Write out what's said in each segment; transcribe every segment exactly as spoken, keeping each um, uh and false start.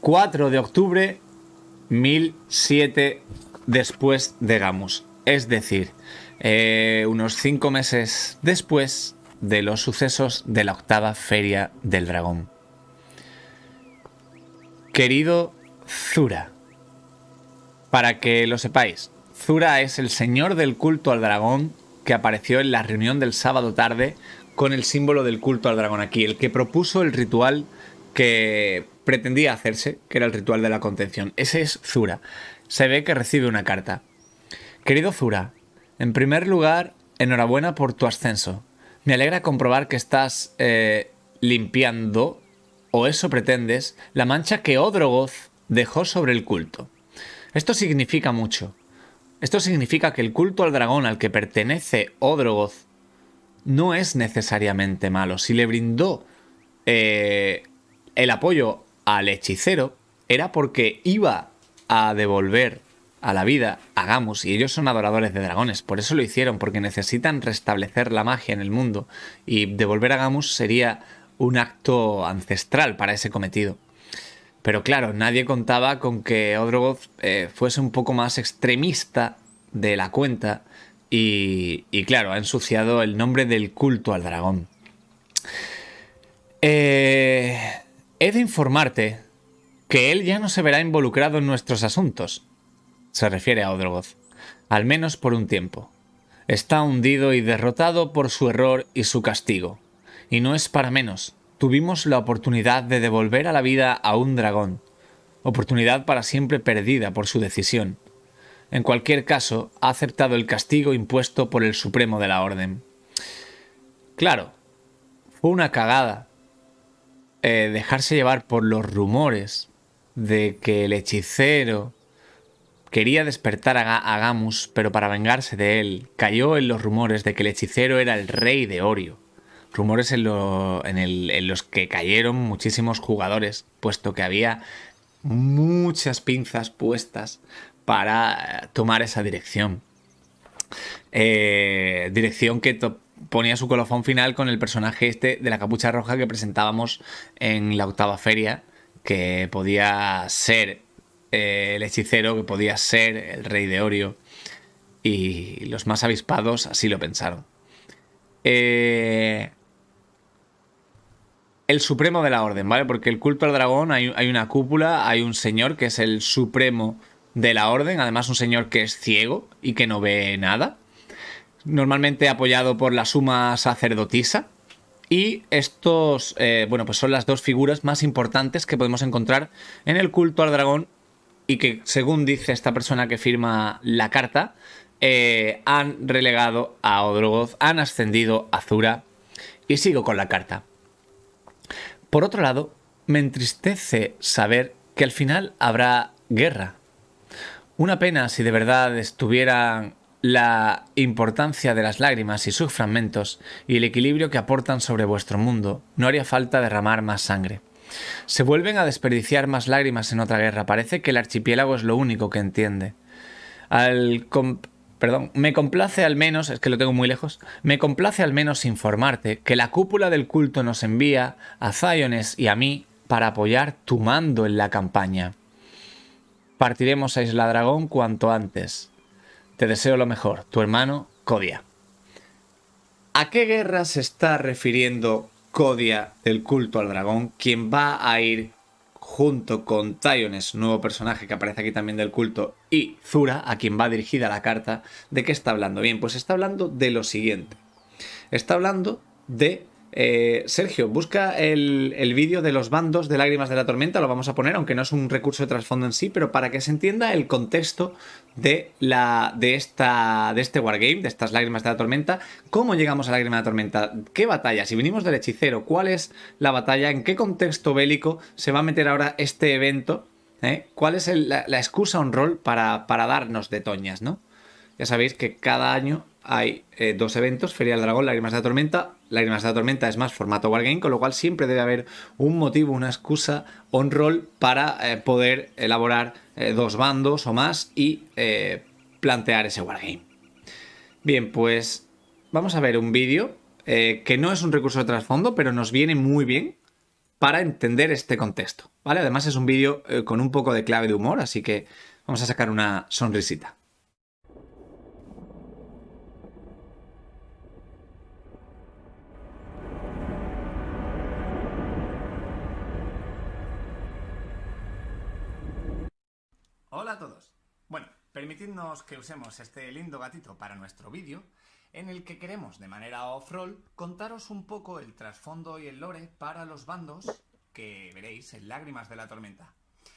cuatro de octubre mil siete después de Gamus. Es decir, eh, unos cinco meses después de los sucesos de la octava Feria del Dragón. Querido Zura, para que lo sepáis, Zura es el señor del culto al dragón que apareció en la reunión del sábado tarde con el símbolo del culto al dragón aquí, el que propuso el ritual que pretendía hacerse, que era el ritual de la contención. Ese es Zura. Se ve que recibe una carta. Querido Zura, en primer lugar, enhorabuena por tu ascenso. Me alegra comprobar que estás eh, limpiando, o eso pretendes, la mancha que Odrogoth dejó sobre el culto. Esto significa mucho. Esto significa que el culto al dragón al que pertenece Odrogoth no es necesariamente malo. Si le brindó eh, el apoyo al hechicero, era porque iba a devolver a la vida a Gamus, y ellos son adoradores de dragones. Por eso lo hicieron, porque necesitan restablecer la magia en el mundo, y devolver a Gamus sería un acto ancestral para ese cometido. Pero claro, nadie contaba con que Odrogoth eh, fuese un poco más extremista de la cuenta y, y claro, ha ensuciado el nombre del culto al dragón. Eh, he de informarte que él ya no se verá involucrado en nuestros asuntos. Se refiere a Odrogoth. Al menos por un tiempo. Está hundido y derrotado por su error y su castigo. Y no es para menos. Tuvimos la oportunidad de devolver a la vida a un dragón. Oportunidad para siempre perdida por su decisión. En cualquier caso, ha aceptado el castigo impuesto por el Supremo de la Orden. Claro, fue una cagada eh, dejarse llevar por los rumores de que el hechicero quería despertar a, Ga a Gamus, pero para vengarse de él, cayó en los rumores de que el hechicero era el rey de Orio. Rumores en, lo, en, el, en los que cayeron muchísimos jugadores, puesto que había muchas pinzas puestas para tomar esa dirección. Eh, dirección que ponía su colofón final con el personaje este de la capucha roja que presentábamos en la octava feria, que podía ser eh, el hechicero, que podía ser el rey de Orio, y los más avispados así lo pensaron. Eh... El Supremo de la Orden, ¿vale? Porque el culto al dragón hay, hay una cúpula, hay un señor que es el Supremo de la Orden, además un señor que es ciego y que no ve nada, normalmente apoyado por la suma sacerdotisa, y estos, eh, bueno, pues son las dos figuras más importantes que podemos encontrar en el culto al dragón y que, según dice esta persona que firma la carta, eh, han relegado a Odrogoth, han ascendido a Zura, y sigo con la carta. Por otro lado, me entristece saber que al final habrá guerra. Una pena si de verdad estuvieran la importancia de las lágrimas y sus fragmentos y el equilibrio que aportan sobre vuestro mundo. No haría falta derramar más sangre. Se vuelven a desperdiciar más lágrimas en otra guerra. Parece que el archipiélago es lo único que entiende. Al... Perdón, me complace al menos, es que lo tengo muy lejos, me complace al menos informarte que la cúpula del culto nos envía a Ziones y a mí para apoyar tu mando en la campaña. Partiremos a Isla Dragón cuanto antes. Te deseo lo mejor, tu hermano Kodia. ¿A qué guerra se está refiriendo Kodia del culto al dragón, quien va a ir junto con Ziones, nuevo personaje que aparece aquí también del culto, y Zura, a quien va dirigida la carta? ¿De qué está hablando? Bien, pues está hablando de lo siguiente. Está hablando de... Eh, Sergio, busca el, el vídeo de los bandos de Lágrimas de la Tormenta, lo vamos a poner, aunque no es un recurso de trasfondo en sí, pero para que se entienda el contexto de, la, de, esta, de este wargame, de estas Lágrimas de la Tormenta. ¿Cómo llegamos a Lágrimas de la Tormenta? ¿Qué batalla? Si venimos del hechicero, ¿cuál es la batalla? ¿En qué contexto bélico se va a meter ahora este evento? ¿Eh? ¿Cuál es el, la, la excusa on roll para, para darnos de toñas, ¿no? Ya sabéis que cada año hay eh, dos eventos, Feria del Dragón, Lágrimas de la Tormenta. Lágrimas de la Tormenta es más formato wargame, con lo cual siempre debe haber un motivo, una excusa on-roll para eh, poder elaborar eh, dos bandos o más y eh, plantear ese wargame. Bien, pues vamos a ver un vídeo eh, que no es un recurso de trasfondo, pero nos viene muy bien para entender este contexto, ¿vale? Además es un vídeo eh, con un poco de clave de humor, así que vamos a sacar una sonrisita. Hola a todos. Bueno, permitidnos que usemos este lindo gatito para nuestro vídeo, en el que queremos, de manera off-roll, contaros un poco el trasfondo y el lore para los bandos que veréis en Lágrimas de la Tormenta.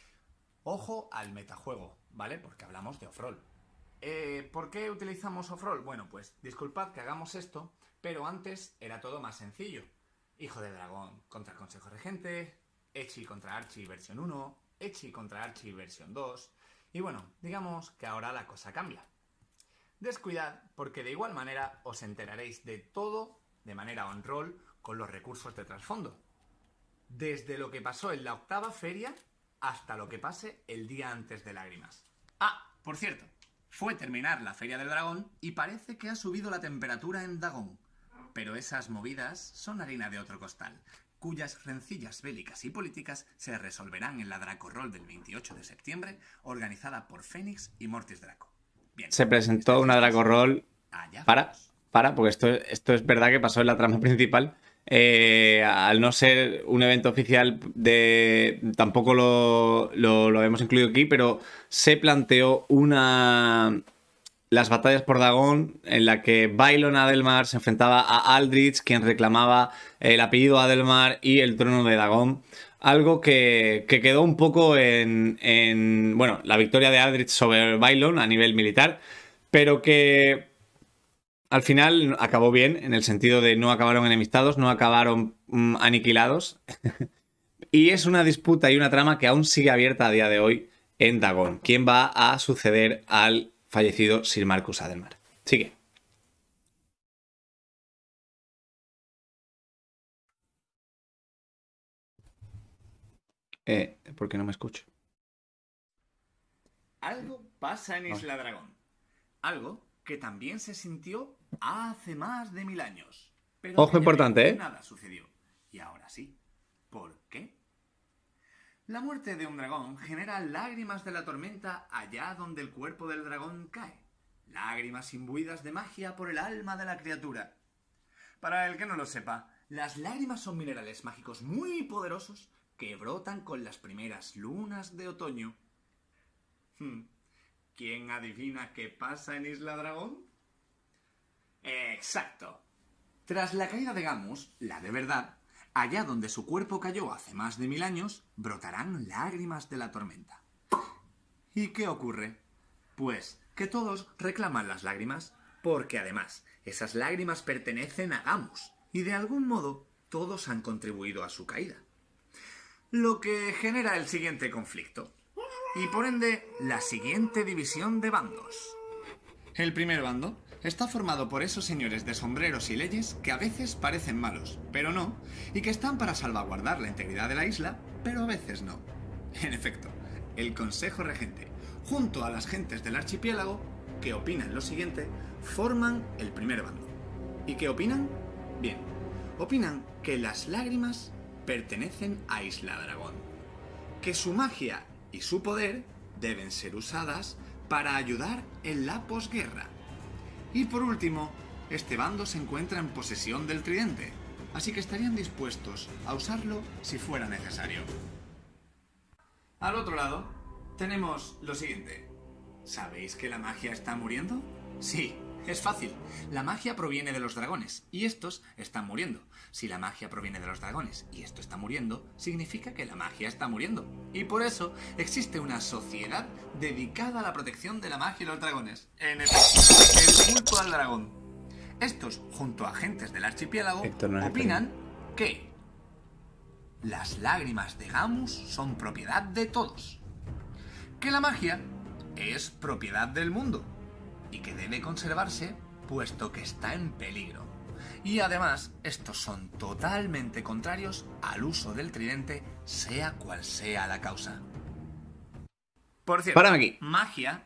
Ojo al metajuego, ¿vale? Porque hablamos de off-roll. Eh, ¿Por qué utilizamos off-roll? Bueno, pues disculpad que hagamos esto, pero antes era todo más sencillo. Hijo de Dragón contra el Consejo Regente, Echi contra Archie versión uno, Echi contra Archie versión dos... Y bueno, digamos que ahora la cosa cambia. Descuidad, porque de igual manera os enteraréis de todo de manera on-roll con los recursos de trasfondo. Desde lo que pasó en la octava feria hasta lo que pase el día antes de Lágrimas. Ah, por cierto, fue terminar la Feria del Dragón y parece que ha subido la temperatura en Dagón. Pero esas movidas son harina de otro costal, cuyas rencillas bélicas y políticas se resolverán en la Draco Roll del veintiocho de septiembre, organizada por Fénix y Mortis Draco. Bien, se presentó una Draco Roll. Para, para, porque esto, esto es verdad que pasó en la trama principal. Eh, al no ser un evento oficial, de tampoco lo, lo, lo hemos incluido aquí, pero se planteó una... las batallas por Dagón, en la que Bailon Adelmar se enfrentaba a Aldrich, quien reclamaba el apellido Adelmar y el trono de Dagón. Algo que, que quedó un poco en, en... bueno, la victoria de Aldrich sobre Bailon a nivel militar, pero que al final acabó bien, en el sentido de no acabaron enemistados, no acabaron mmm, aniquilados. Y es una disputa y una trama que aún sigue abierta a día de hoy en Dagón. ¿Quién va a suceder al fallecido Sir Marcus Adelmar? Sigue. Eh, ¿por qué no me escucho? Algo pasa en Isla Dragón. Algo que también se sintió hace más de mil años. Pero ojo importante, ¿eh? Nada sucedió. Y ahora sí. ¿Por qué? La muerte de un dragón genera lágrimas de la tormenta allá donde el cuerpo del dragón cae. Lágrimas imbuidas de magia por el alma de la criatura. Para el que no lo sepa, las lágrimas son minerales mágicos muy poderosos que brotan con las primeras lunas de otoño. Hmm. ¿Quién adivina qué pasa en Isla Dragón? Exacto. Tras la caída de Gamus, la de verdad, allá donde su cuerpo cayó hace más de mil años, brotarán lágrimas de la tormenta. ¿Y qué ocurre? Pues que todos reclaman las lágrimas, porque además esas lágrimas pertenecen a Gamus, y de algún modo todos han contribuido a su caída. Lo que genera el siguiente conflicto, y por ende la siguiente división de bandos. El primer bando está formado por esos señores de sombreros y leyes que a veces parecen malos, pero no, y que están para salvaguardar la integridad de la isla, pero a veces no. En efecto, el Consejo Regente, junto a las gentes del archipiélago, que opinan lo siguiente, forman el primer bando. ¿Y qué opinan? Bien, opinan que las lágrimas pertenecen a Isla Dragón, que su magia y su poder deben ser usadas para ayudar en la posguerra. Y por último, este bando se encuentra en posesión del tridente, así que estarían dispuestos a usarlo si fuera necesario. Al otro lado, tenemos lo siguiente. ¿Sabéis que la magia está muriendo? Sí, es fácil. La magia proviene de los dragones, y estos están muriendo. Si la magia proviene de los dragones y esto está muriendo, significa que la magia está muriendo. Y por eso existe una sociedad dedicada a la protección de la magia y los dragones. En efecto, el culto al dragón. Estos, junto a agentes del archipiélago, no opinan que las lágrimas de Gamus son propiedad de todos. Que la magia es propiedad del mundo y que debe conservarse puesto que está en peligro. Y además, estos son totalmente contrarios al uso del tridente, sea cual sea la causa. Por cierto, Párame aquí. Magia...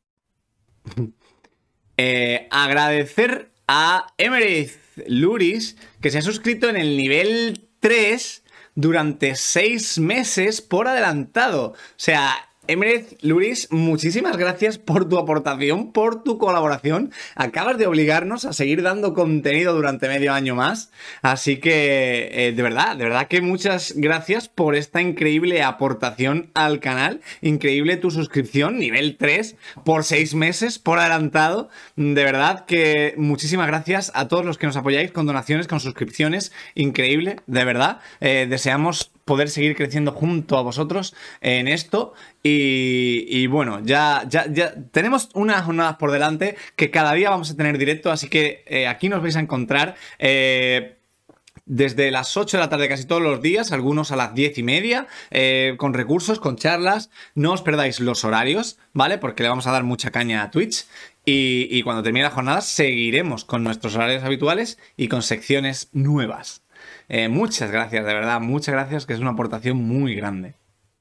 eh, agradecer a Emerith Luris, que se ha suscrito en el nivel tres durante seis meses por adelantado. O sea, Emereth Luris, muchísimas gracias por tu aportación, por tu colaboración. Acabas de obligarnos a seguir dando contenido durante medio año más. Así que, eh, de verdad, de verdad que muchas gracias por esta increíble aportación al canal. Increíble tu suscripción, nivel tres, por seis meses, por adelantado. De verdad que muchísimas gracias a todos los que nos apoyáis con donaciones, con suscripciones. Increíble, de verdad. Eh, deseamos poder seguir creciendo junto a vosotros en esto. Y, y bueno, ya, ya, ya tenemos unas jornadas por delante que cada día vamos a tener directo, así que eh, aquí nos vais a encontrar eh, desde las ocho de la tarde casi todos los días, algunos a las diez y media, eh, con recursos, con charlas. No os perdáis los horarios, ¿vale? Porque le vamos a dar mucha caña a Twitch. Y, y cuando termine la jornada seguiremos con nuestros horarios habituales y con secciones nuevas. Eh, muchas gracias, de verdad, muchas gracias, que es una aportación muy grande.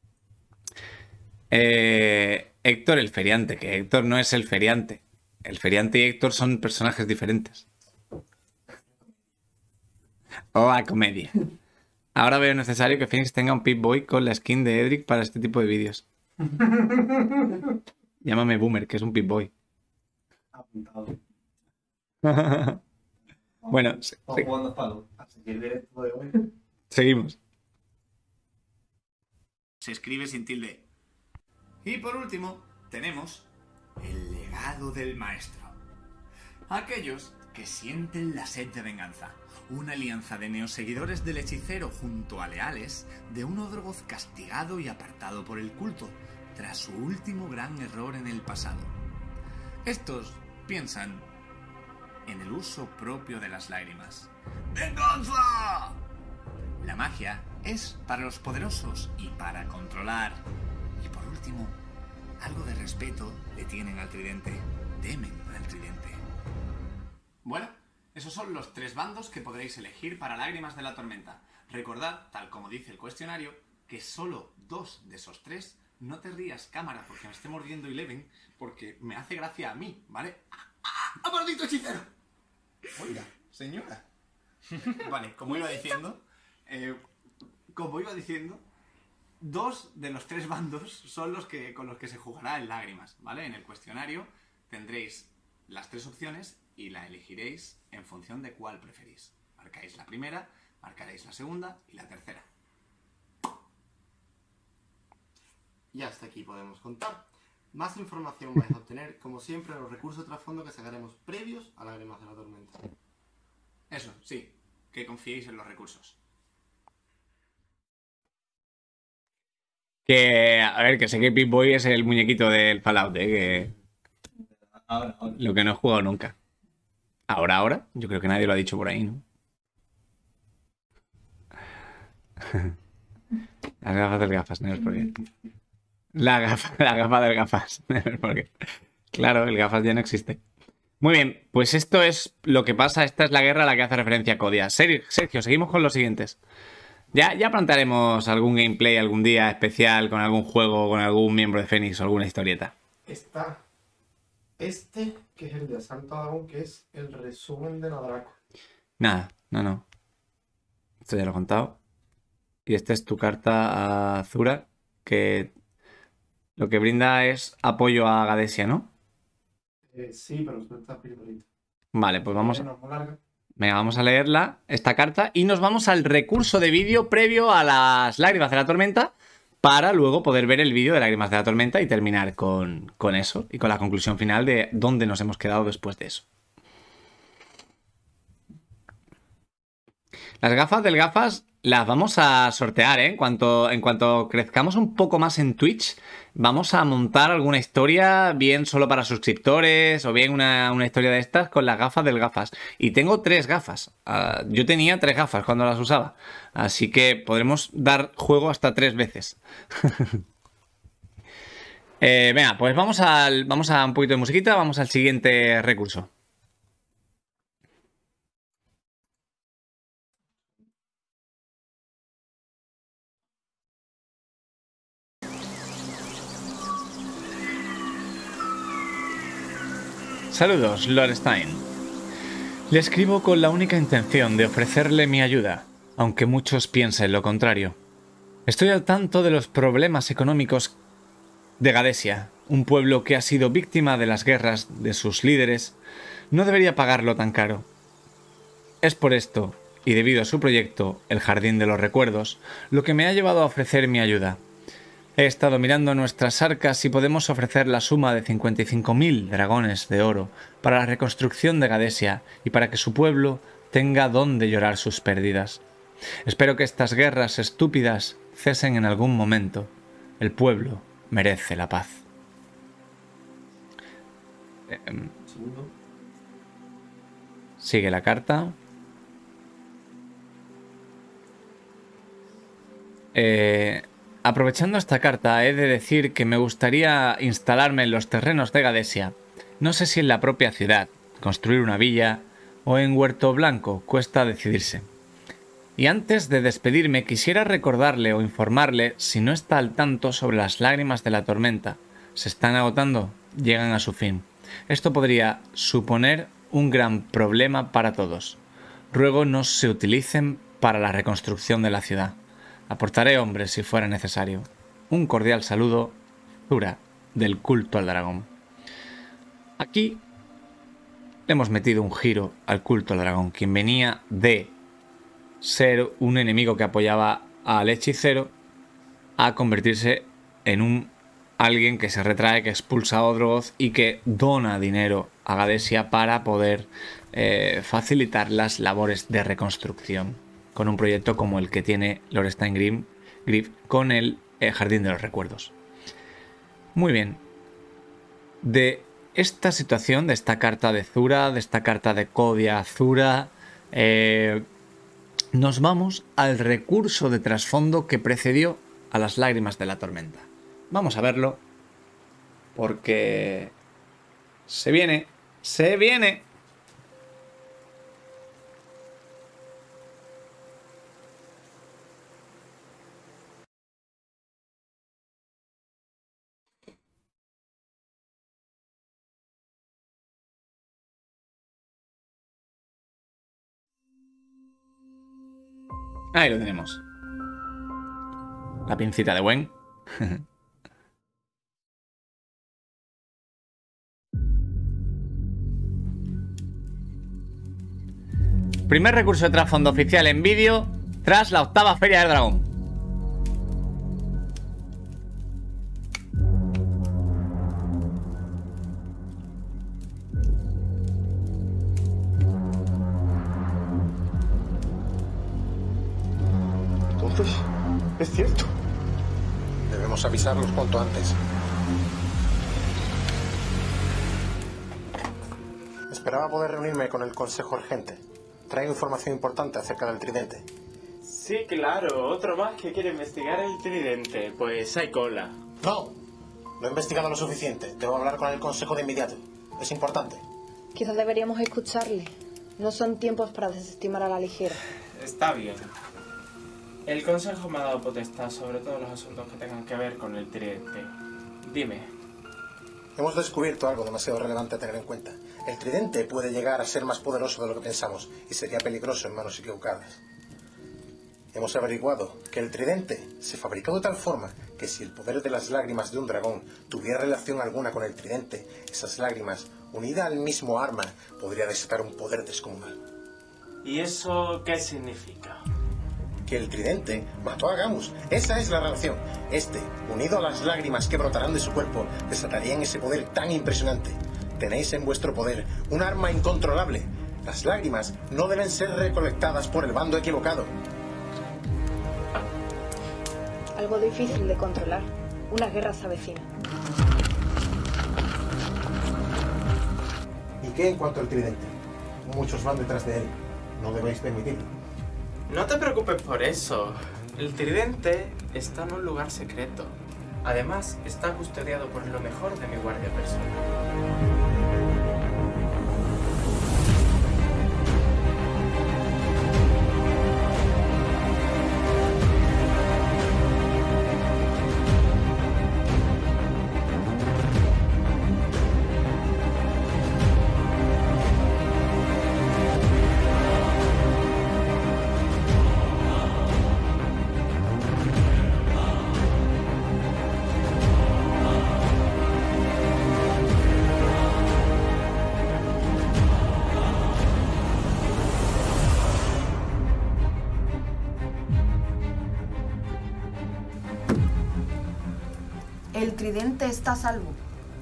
Eh, Héctor el feriante, que Héctor no es el feriante. El feriante y Héctor son personajes diferentes. O a comedia. Ahora veo necesario que Phoenix tenga un Pip-Boy con la skin de Edric para este tipo de vídeos. Llámame Boomer, que es un Pip-Boy. Apuntado. Bueno, Estamos sí. jugando Fallout. Así que el directo de hoy. Seguimos. Se escribe sin tilde. Y por último, tenemos el legado del maestro. Aquellos que sienten la sed de venganza. Una alianza de neoseguidores del hechicero junto a leales de un Odrogoth castigado y apartado por el culto tras su último gran error en el pasado. Estos piensan en el uso propio de las lágrimas. ¡Venganza! La magia es para los poderosos y para controlar. Y por último, algo de respeto le tienen al tridente. Temen al tridente. Bueno, esos son los tres bandos que podréis elegir para Lágrimas de la Tormenta. Recordad, tal como dice el cuestionario, que solo dos de esos tres, no te rías cámara porque me esté mordiendo Eleven, porque me hace gracia a mí, ¿vale? ¡Ah, maldito hechicero! Oiga, señora. Vale, como iba diciendo, eh, como iba diciendo, dos de los tres bandos son los que con los que se jugará en Lágrimas, ¿vale? En el cuestionario tendréis las tres opciones y la elegiréis en función de cuál preferís. Marcáis la primera, marcaréis la segunda y la tercera. Y hasta aquí podemos contar. Más información vais a obtener, como siempre, en los recursos de trasfondo que sacaremos previos a Lágrimas de la Tormenta. Eso, sí, que confiéis en los recursos. Que, a ver, que sé que Pip-Boy es el muñequito del Fallout, ¿eh? Que Ahora, ahora. lo que no he jugado nunca. Ahora, ahora, yo creo que nadie lo ha dicho por ahí, ¿no? Las gafas del gafas, no es por qué. La gafa, la gafa del gafas, no es por qué. Claro, el gafas ya no existe. Muy bien, pues esto es lo que pasa, esta es la guerra a la que hace referencia Codia. Sergio, Sergio, seguimos con los siguientes. Ya, ya plantearemos algún gameplay algún día especial con algún juego, con algún miembro de Fénix o alguna historieta. Está este, que es el de Asalto a Dragón, que es el resumen de la Draco. Nada, no, no. Esto ya lo he contado. Y esta es tu carta a Zura, que lo que brinda es apoyo a Gadesia, ¿no? Eh, sí, pero suelta espiritualito. Vale, pues vamos, No es muy larga. venga, vamos a leerla, esta carta, y nos vamos al recurso de vídeo previo a las Lágrimas de la Tormenta, para luego poder ver el vídeo de Lágrimas de la Tormenta y terminar con, con eso, y con la conclusión final de dónde nos hemos quedado después de eso. Las gafas del gafas las vamos a sortear, ¿eh? En cuanto, en cuanto crezcamos un poco más en Twitch, vamos a montar alguna historia, bien solo para suscriptores, o bien una, una historia de estas con las gafas del gafas. Y tengo tres gafas. Uh, yo tenía tres gafas cuando las usaba. Así que podremos dar juego hasta tres veces. eh, venga, pues vamos, al, vamos a un poquito de musiquita, vamos al siguiente recurso. Saludos, Lord Stein. Le escribo con la única intención de ofrecerle mi ayuda. aunque muchos piensen lo contrario. Estoy al tanto de los problemas económicos de Gadesia, un pueblo que ha sido víctima de las guerras de sus líderes. No debería pagarlo tan caro. Es por esto, y debido a su proyecto, el Jardín de los Recuerdos, lo que me ha llevado a ofrecer mi ayuda. He estado mirando nuestras arcas y podemos ofrecer la suma de cincuenta y cinco mil dragones de oro para la reconstrucción de Gadesia y para que su pueblo tenga donde llorar sus pérdidas. Espero que estas guerras estúpidas cesen en algún momento. El pueblo merece la paz. Eh, sigue la carta. Eh, aprovechando esta carta, he de decir que me gustaría instalarme en los terrenos de Gadesia. No sé si en la propia ciudad, construir una villa o en Huerto Blanco, cuesta decidirse. Y antes de despedirme quisiera recordarle o informarle si no está al tanto sobre las lágrimas de la tormenta. Se están agotando, llegan a su fin. Esto podría suponer un gran problema para todos. Ruego no se utilicen para la reconstrucción de la ciudad. Aportaré hombres si fuera necesario. Un cordial saludo, Zura, del culto al dragón. Aquí le hemos metido un giro al culto al dragón, quien venía de ser un enemigo que apoyaba al hechicero a convertirse en un alguien que se retrae, que expulsa a Odrogoth y que dona dinero a Gadesia para poder eh, facilitar las labores de reconstrucción con un proyecto como el que tiene Lord Steingrim con el eh, Jardín de los Recuerdos. Muy bien. De esta situación, de esta carta de Zura, de esta carta de Codia a Zura, eh, nos vamos al recurso de trasfondo que precedió a las lágrimas de la tormenta. Vamos a verlo, porque se viene, se viene. Ahí lo tenemos. La pincita de Gwen. Primer recurso de trasfondo oficial en vídeo tras la octava Feria del Dragón. Entonces, es cierto. Debemos avisarlos cuanto antes. Esperaba poder reunirme con el Consejo Regente. Traigo información importante acerca del tridente. Sí, claro. Otro más que quiere investigar el tridente. Pues hay cola. No, no he investigado lo suficiente. Debo hablar con el Consejo de inmediato. Es importante. Quizás deberíamos escucharle. No son tiempos para desestimar a la ligera. Está bien. El Consejo me ha dado potestad sobre todos los asuntos que tengan que ver con el tridente. Dime. Hemos descubierto algo demasiado relevante a tener en cuenta. El tridente puede llegar a ser más poderoso de lo que pensamos y sería peligroso en manos equivocadas. Hemos averiguado que el tridente se fabricó de tal forma que si el poder de las lágrimas de un dragón tuviera relación alguna con el tridente, esas lágrimas, unidas al mismo arma, podría desatar un poder descomunal. ¿Y eso qué significa? Que el tridente mató a Gamus. Esa es la relación. Este, unido a las lágrimas que brotarán de su cuerpo, desatarían ese poder tan impresionante. Tenéis en vuestro poder un arma incontrolable. Las lágrimas no deben ser recolectadas por el bando equivocado. Algo difícil de controlar. Una guerra se avecina. ¿Y qué en cuanto al tridente? Muchos van detrás de él. No debéis permitirlo. No te preocupes por eso. El tridente está en un lugar secreto. Además, está custodiado por lo mejor de mi guardia personal. El tridente está a salvo.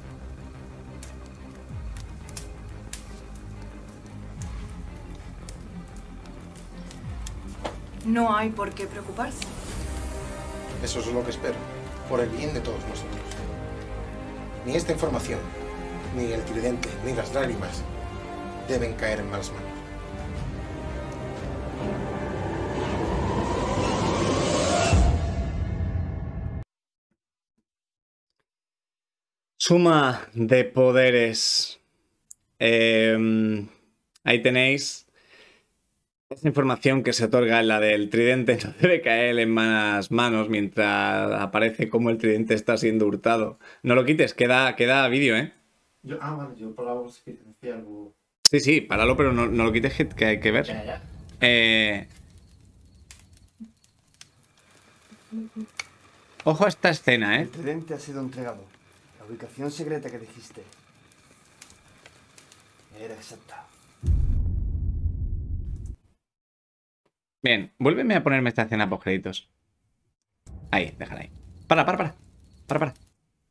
No hay por qué preocuparse. Eso es lo que espero, por el bien de todos nosotros. Ni esta información, ni el tridente, ni las lágrimas deben caer en malas manos. Suma de poderes. Eh, ahí tenéis. Esa información que se otorga en la del tridente no debe caer en malas manos mientras aparece como el tridente está siendo hurtado. No lo quites, queda, queda vídeo, ¿eh? Yo, ah, vale, yo por algo sí que decía algo. Sí, sí, páralo, pero no, no lo quites, que, que hay que ver. Ya, ya. Eh... Ojo a esta escena, ¿eh? El tridente ha sido entregado. La ubicación secreta que dijiste era exacta. Bien, vuélveme a ponerme esta escena post créditos. Ahí, déjala ahí. Para, para, para. Para, para.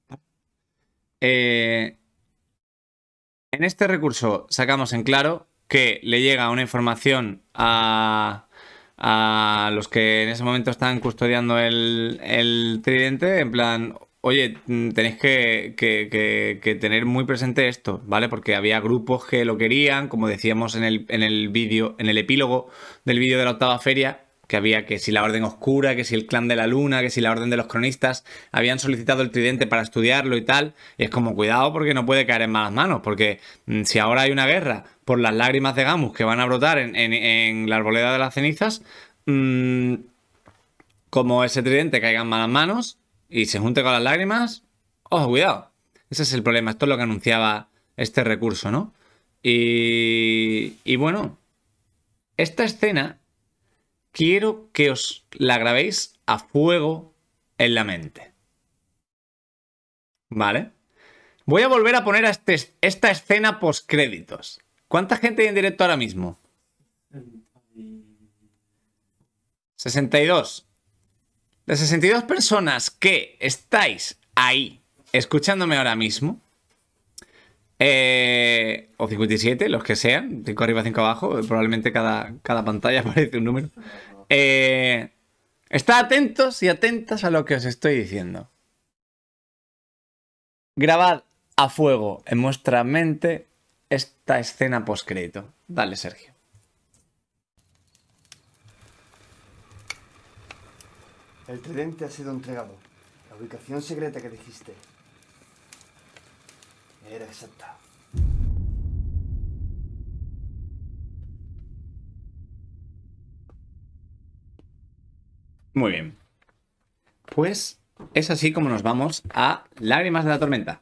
Eh... En este recurso sacamos en claro que le llega una información a, a los que en ese momento están custodiando el, el tridente, en plan, oye, tenéis que, que, que, que tener muy presente esto, ¿vale? Porque había grupos que lo querían, como decíamos en el, en el vídeo, en el epílogo del vídeo de la octava feria, que había que si la Orden Oscura, que si el Clan de la Luna, que si la Orden de los Cronistas habían solicitado el tridente para estudiarlo y tal. Y es como, cuidado porque no puede caer en malas manos, porque mmm, si ahora hay una guerra por las lágrimas de Gamus que van a brotar en, en, en la arboleda de las cenizas, mmm, como ese tridente caiga en malas manos y se junte con las lágrimas, ojo, cuidado. Ese es el problema, esto es lo que anunciaba este recurso, ¿no? Y, y bueno, esta escena quiero que os la grabéis a fuego en la mente. ¿Vale? Voy a volver a poner a este, esta escena postcréditos. ¿Cuánta gente hay en directo ahora mismo? sesenta y dos. De sesenta y dos personas que estáis ahí escuchándome ahora mismo, eh, o cincuenta y siete, los que sean, cinco arriba, cinco abajo, probablemente cada, cada pantalla aparece un número. Eh, estad atentos y atentas a lo que os estoy diciendo. Grabad a fuego en vuestra mente esta escena postcrédito. Dale, Sergio. El tridente ha sido entregado. La ubicación secreta que dijiste era exacta. Muy bien. Pues es así como nos vamos a Lágrimas de la Tormenta.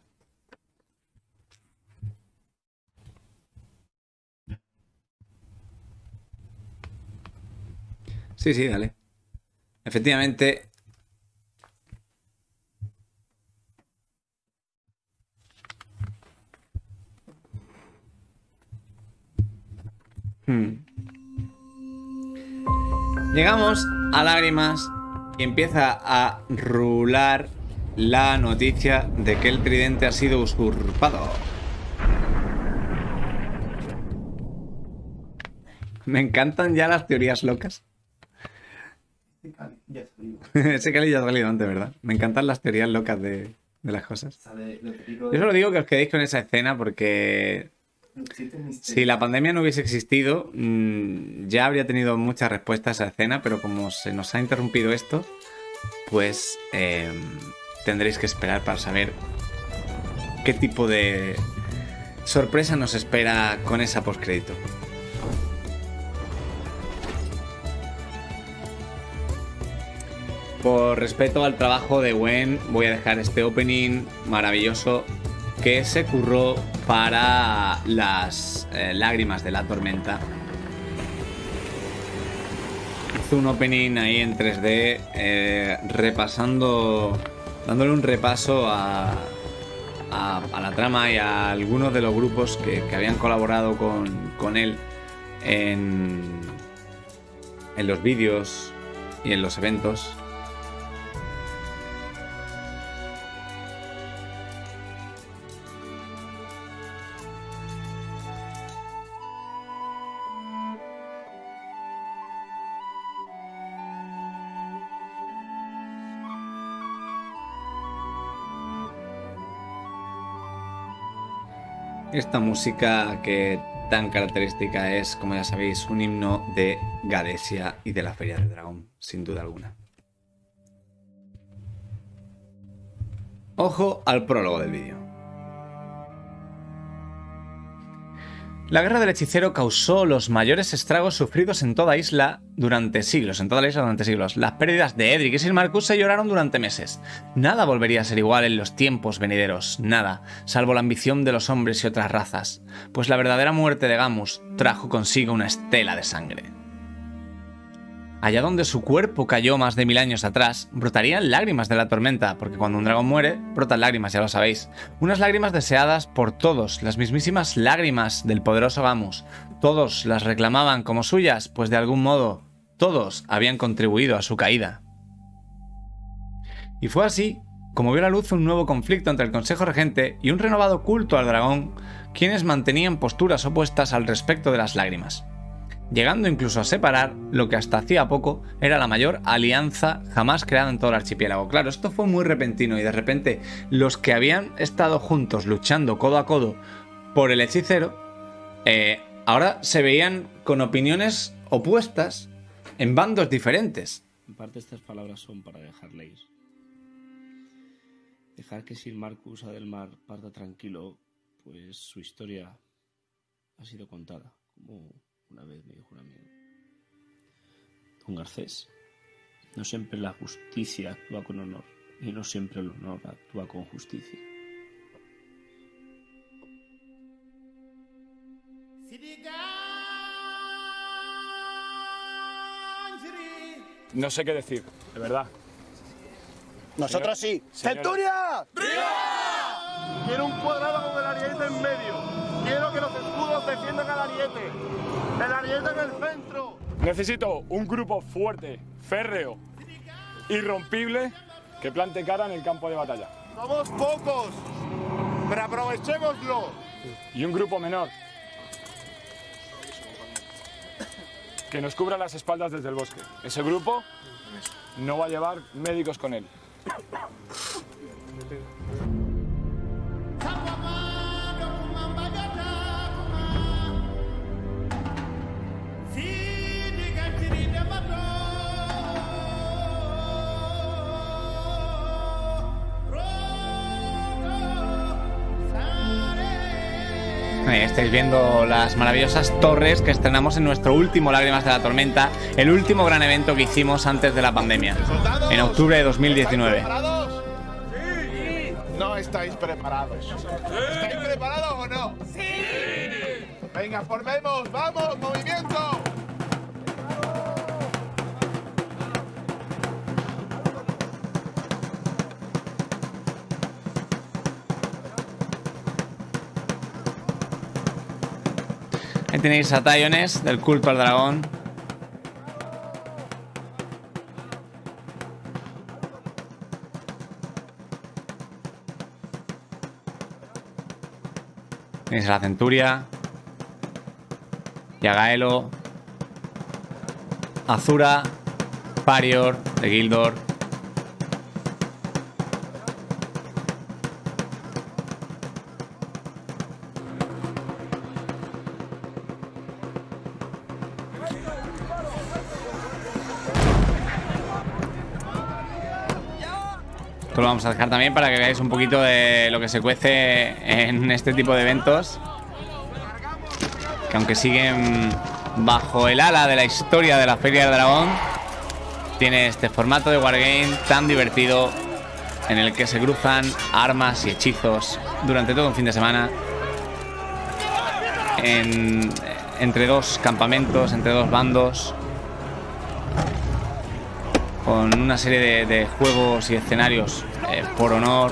Sí, sí, dale. Efectivamente. Hmm. Llegamos a Lágrimas y empieza a rular la noticia de que el tridente ha sido usurpado. Me encantan ya las teorías locas. Ese Cali ya ha salido antes, ¿verdad? Me encantan las teorías locas de, de las cosas. Yo solo digo que os quedéis con esa escena porque si la pandemia no hubiese existido, mmm, ya habría tenido muchas respuestas a esa escena, pero como se nos ha interrumpido esto, pues eh, tendréis que esperar para saber qué tipo de sorpresa nos espera con esa postcrédito. Por respeto al trabajo de Gwen, voy a dejar este opening maravilloso que se curró para las eh, Lágrimas de la Tormenta. Hizo un opening ahí en tres D, eh, repasando, dándole un repaso a, a, a la trama y a algunos de los grupos que, que habían colaborado con, con él en, en los vídeos y en los eventos. Esta música que tan característica es, como ya sabéis, un himno de Gadesia y de la Feria del Dragón, sin duda alguna. Ojo al prólogo del vídeo. La guerra del hechicero causó los mayores estragos sufridos en toda isla durante siglos, en toda la isla durante siglos. Las pérdidas de Edric y Sir Marcus se lloraron durante meses. Nada volvería a ser igual en los tiempos venideros, nada, salvo la ambición de los hombres y otras razas, pues la verdadera muerte de Gamus trajo consigo una estela de sangre. Allá donde su cuerpo cayó más de mil años atrás, brotarían lágrimas de la tormenta, porque cuando un dragón muere, brotan lágrimas, ya lo sabéis. Unas lágrimas deseadas por todos, las mismísimas lágrimas del poderoso Gamus. Todos las reclamaban como suyas, pues de algún modo, todos habían contribuido a su caída. Y fue así como vio la luz un nuevo conflicto entre el Consejo Regente y un renovado culto al dragón, quienes mantenían posturas opuestas al respecto de las lágrimas, llegando incluso a separar lo que hasta hacía poco era la mayor alianza jamás creada en todo el archipiélago. Claro, esto fue muy repentino y de repente los que habían estado juntos luchando codo a codo por el hechicero, eh, ahora se veían con opiniones opuestas en bandos diferentes. En parte estas palabras son para dejarle ir. Dejar que Sir Marcus Adelmar parta tranquilo, pues su historia ha sido contada, como una vez me dijo un amigo. Don Garcés, no siempre la justicia actúa con honor y no siempre el honor actúa con justicia. No sé qué decir, de verdad. Nosotros sí. ¡Centuria! ¡Ría! Quiero un cuadrado con el ariete en medio. Quiero que los escudos defiendan al ariete. El ariete en el centro. Necesito un grupo fuerte, férreo, irrompible, que plante cara en el campo de batalla. Somos pocos, pero aprovechémoslo. Y un grupo menor, que nos cubra las espaldas desde el bosque. Ese grupo no va a llevar médicos con él. Ahí estáis viendo las maravillosas torres que estrenamos en nuestro último Lágrimas de la Tormenta, el último gran evento que hicimos antes de la pandemia, en octubre de dos mil diecinueve. ¿Preparados? Sí. No estáis preparados. ¿Estáis preparados o no? Sí. Venga, formemos, vamos, movimiento. Ahí tenéis a Tiones del culto al dragón. Tenéis a la Centuria. Y a Gaelo. Azura. Parior de Gildor. Esto lo vamos a dejar también para que veáis un poquito de lo que se cuece en este tipo de eventos, que aunque siguen bajo el ala de la historia de la Feria del Dragón, tiene este formato de wargame tan divertido en el que se cruzan armas y hechizos durante todo un fin de semana en, entre dos campamentos, entre dos bandos, con una serie de, de juegos y escenarios eh, por honor.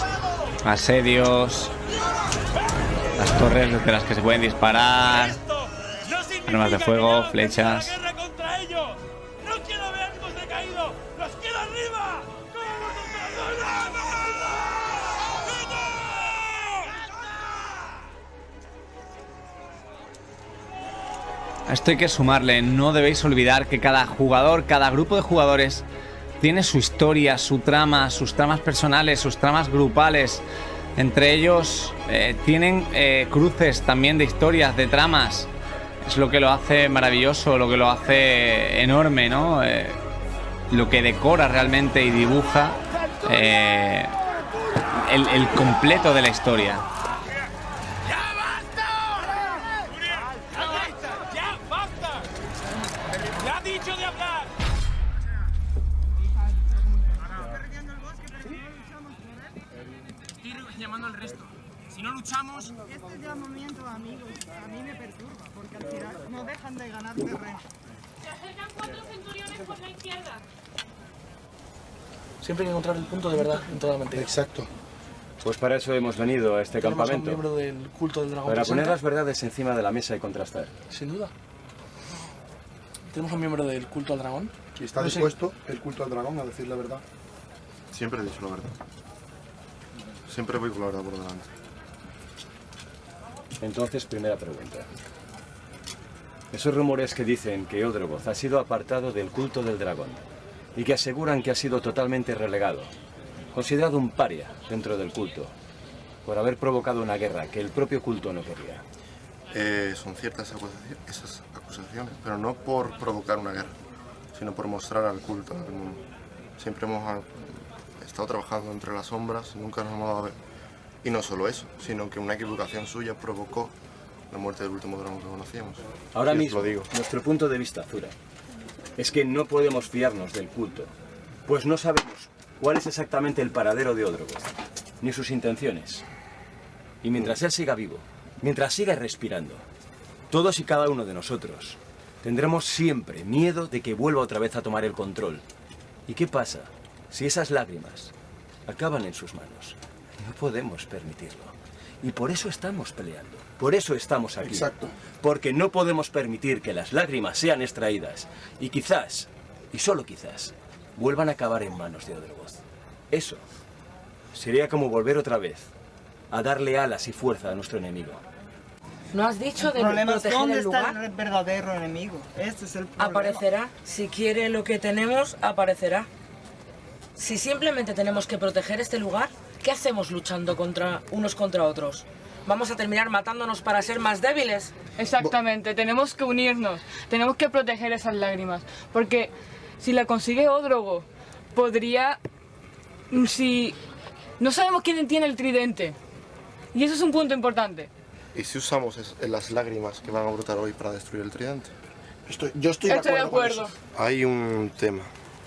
Asedios, las torres desde las que se pueden disparar. Armas de fuego, flechas. ¡Guerra contra ellos! ¡No quiero ver ánimos decaídos! ¡Los quiero arriba! A esto hay que sumarle, no debéis olvidar que cada jugador, cada grupo de jugadores tiene su historia, su trama, sus tramas personales, sus tramas grupales. Entre ellos eh, tienen eh, cruces también de historias, de tramas. Es lo que lo hace maravilloso, lo que lo hace enorme, ¿no? Eh, lo que decora realmente y dibuja eh, el, el completo de la historia. Llamando al resto. Si no luchamos... Este llamamiento, amigos, a mí me perturba, porque al final no dejan de ganar terreno. Se acercan cuatro centuriones por la izquierda. Siempre hay que encontrar el punto de verdad en toda la mentira. Exacto. Pues para eso hemos venido a este Tenemos campamento. A un miembro del culto del dragón Para presente. poner las verdades encima de la mesa y contrastar. Sin duda. Tenemos a un miembro del culto al dragón. ¿Y está dispuesto el culto al dragón a decir la verdad? Siempre he dicho la verdad. Siempre voy con la verdad por delante. Entonces, primera pregunta. Esos rumores que dicen que Odrogoth ha sido apartado del culto del dragón y que aseguran que ha sido totalmente relegado, considerado un paria dentro del culto, por haber provocado una guerra que el propio culto no quería. Eh, son ciertas acusaciones, esas acusaciones, pero no por provocar una guerra, sino por mostrar al culto al mundo. Siempre hemos estado trabajando entre las sombras, nunca nos hemos dado a ver. Y no solo eso, sino que una equivocación suya provocó la muerte del último dragón que conocíamos. Ahora Y os mismo, lo digo. nuestro punto de vista, Zura, es que no podemos fiarnos del culto, pues no sabemos cuál es exactamente el paradero de Odrogoth, ni sus intenciones. Y mientras él siga vivo, mientras siga respirando, todos y cada uno de nosotros tendremos siempre miedo de que vuelva otra vez a tomar el control. ¿Y qué pasa si esas lágrimas acaban en sus manos? No podemos permitirlo. Y por eso estamos peleando. Por eso estamos aquí. Exacto. Porque no podemos permitir que las lágrimas sean extraídas. Y quizás, y solo quizás, vuelvan a acabar en manos de Odrogoth. Eso sería como volver otra vez a darle alas y fuerza a nuestro enemigo. ¿No has dicho de El problema es proteger dónde el está lugar? el verdadero enemigo. Este es el problema. Aparecerá. Si quiere lo que tenemos, aparecerá. Si simplemente tenemos que proteger este lugar, ¿qué hacemos luchando contra unos contra otros? ¿Vamos a terminar matándonos para ser más débiles? Exactamente, tenemos que unirnos, tenemos que proteger esas lágrimas, porque si la consigue Odrogoth, podría... si... no sabemos quién tiene el tridente, y eso es un punto importante. ¿Y si usamos es- las lágrimas que van a brotar hoy para destruir el tridente? Estoy, yo estoy, Estoy de acuerdo. Hay un tema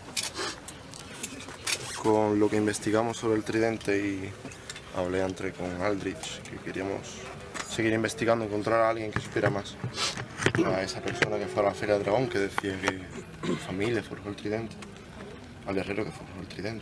con lo que investigamos sobre el tridente y hablé entre con Aldrich que queríamos seguir investigando, encontrar a alguien que supiera más. A esa persona que fue a la Feria del Dragón que decía que su familia forjó el tridente, al guerrero que forjó el tridente.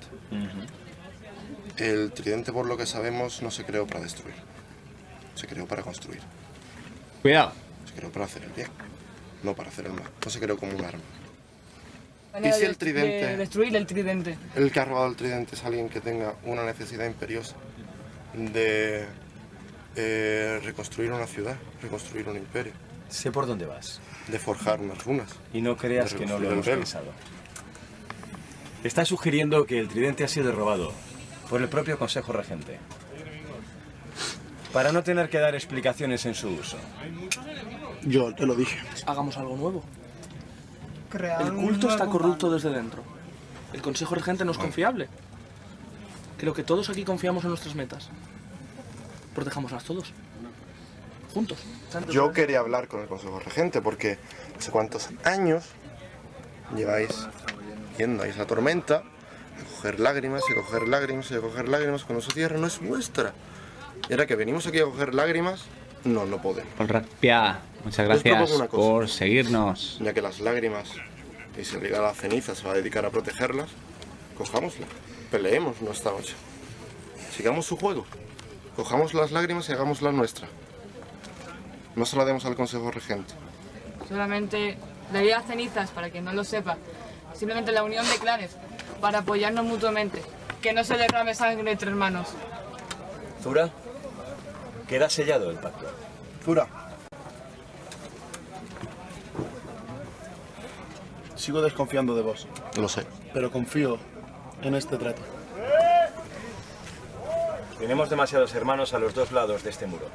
El tridente, por lo que sabemos, no se creó para destruir, se creó para construir. Cuidado. Se creó para hacer el bien, no para hacer el mal. No se creó como un arma. Manera si de- el tridente- de destruir el tridente. El que ha robado el tridente es alguien que tenga una necesidad imperiosa de eh, reconstruir una ciudad, reconstruir un imperio. Sé por dónde vas. De forjar unas runas. Y no creas de que no lo reconstruir hemos el reino. pensado. Está sugiriendo que el tridente ha sido robado por el propio Consejo Regente, para no tener que dar explicaciones en su uso. Yo te lo dije. Hagamos algo nuevo. Crear El un culto está nuevo corrupto desde dentro. El Consejo Regente no es confiable. Creo que todos aquí confiamos en nuestras metas. Protejámoslas todos. Juntos. Yo quería hablar con el Consejo Regente porque hace cuántos años lleváis yendo a Isla Tormenta a coger lágrimas y a coger lágrimas y a coger lágrimas cuando esa tierra no es vuestra. Y ahora que venimos aquí a coger lágrimas, no, no podemos. Por Rapia, muchas Os propongo gracias una cosa. por seguirnos. Ya que las lágrimas y se liga la ceniza se va a dedicar a protegerlas, cojámosla, peleemos esta noche. Sigamos su juego. Cojamos las lágrimas y hagamos la nuestra. No se la demos al Consejo Regente. Solamente debido a cenizas, para quien no lo sepa. Simplemente la unión de clanes, para apoyarnos mutuamente. Que no se derrame sangre entre hermanos. Zura, queda sellado el pacto. Zura. Sigo desconfiando de vos. Lo sé. Pero confío en este trato. Tenemos demasiados hermanos a los dos lados de este muro.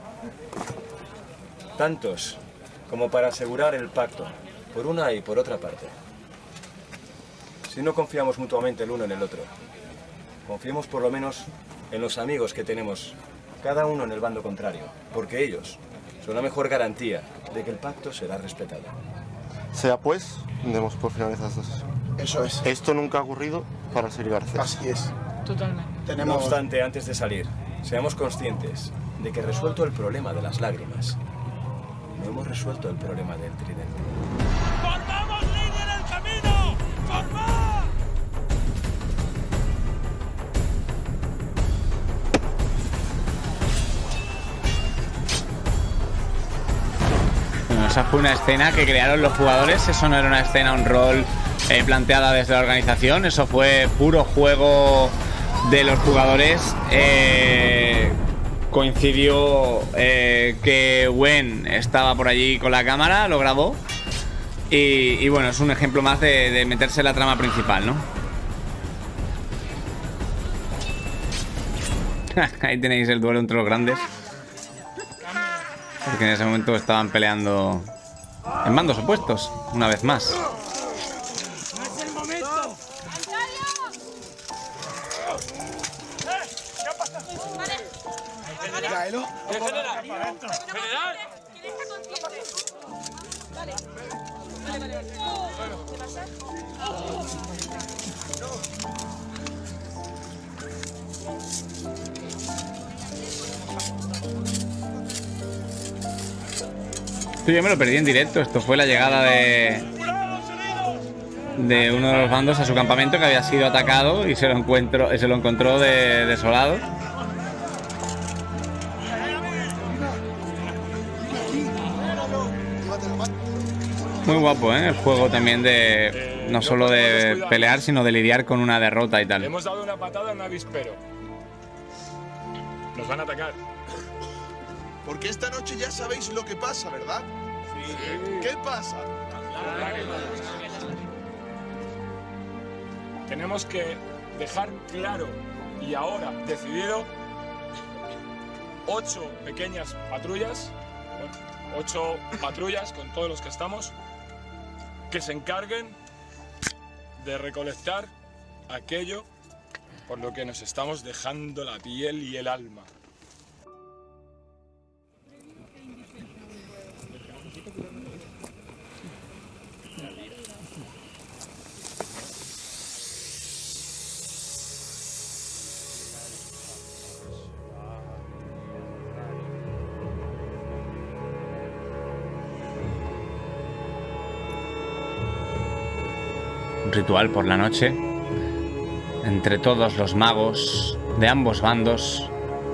Tantos como para asegurar el pacto, por una y por otra parte. Si no confiamos mutuamente el uno en el otro, confiemos por lo menos en los amigos que tenemos, cada uno en el bando contrario, porque ellos son la mejor garantía de que el pacto será respetado. Sea pues, demos por finalizada esta sesión. Eso es. Esto nunca ha ocurrido para Sir Garcés. Así es. Totalmente. No obstante, antes de salir, seamos conscientes de que resuelto el problema de las lágrimas, no hemos resuelto el problema del tridente. ¡Formamos línea en el camino! ¡Formad! Bueno, esa fue una escena que crearon los jugadores. Eso no era una escena, un rol eh, planteada desde la organización. Eso fue puro juego de los jugadores. Eh, coincidió eh, que Gwen estaba por allí con la cámara, lo grabó. Y, y bueno, es un ejemplo más de, de meterse en la trama principal, ¿no? Ahí tenéis el duelo entre los grandes. Porque en ese momento estaban peleando en bandos opuestos, una vez más. ¡No es el momento! ¿Qué ha pasado? Vale. Traelo. General. General. ¿Quién está consciente? Vale. Vale, vale, vale. ¿Qué pasa? Esto yo me lo perdí en directo. Esto fue la llegada de de uno de los bandos a su campamento, que había sido atacado y se lo encuentro, se lo encontró de, desolado. Muy guapo, ¿eh? El juego también de no solo de pelear, sino de lidiar con una derrota y tal. Hemos dado una patada a un avispero. Nos van a atacar. Porque esta noche ya sabéis lo que pasa, ¿verdad? Sí. ¿Qué pasa? Tenemos que dejar claro y ahora decidido ocho pequeñas patrullas, ocho patrullas con todos los que estamos, que se encarguen de recolectar aquello por lo que nos estamos dejando la piel y el alma. Ritual por la noche entre todos los magos de ambos bandos.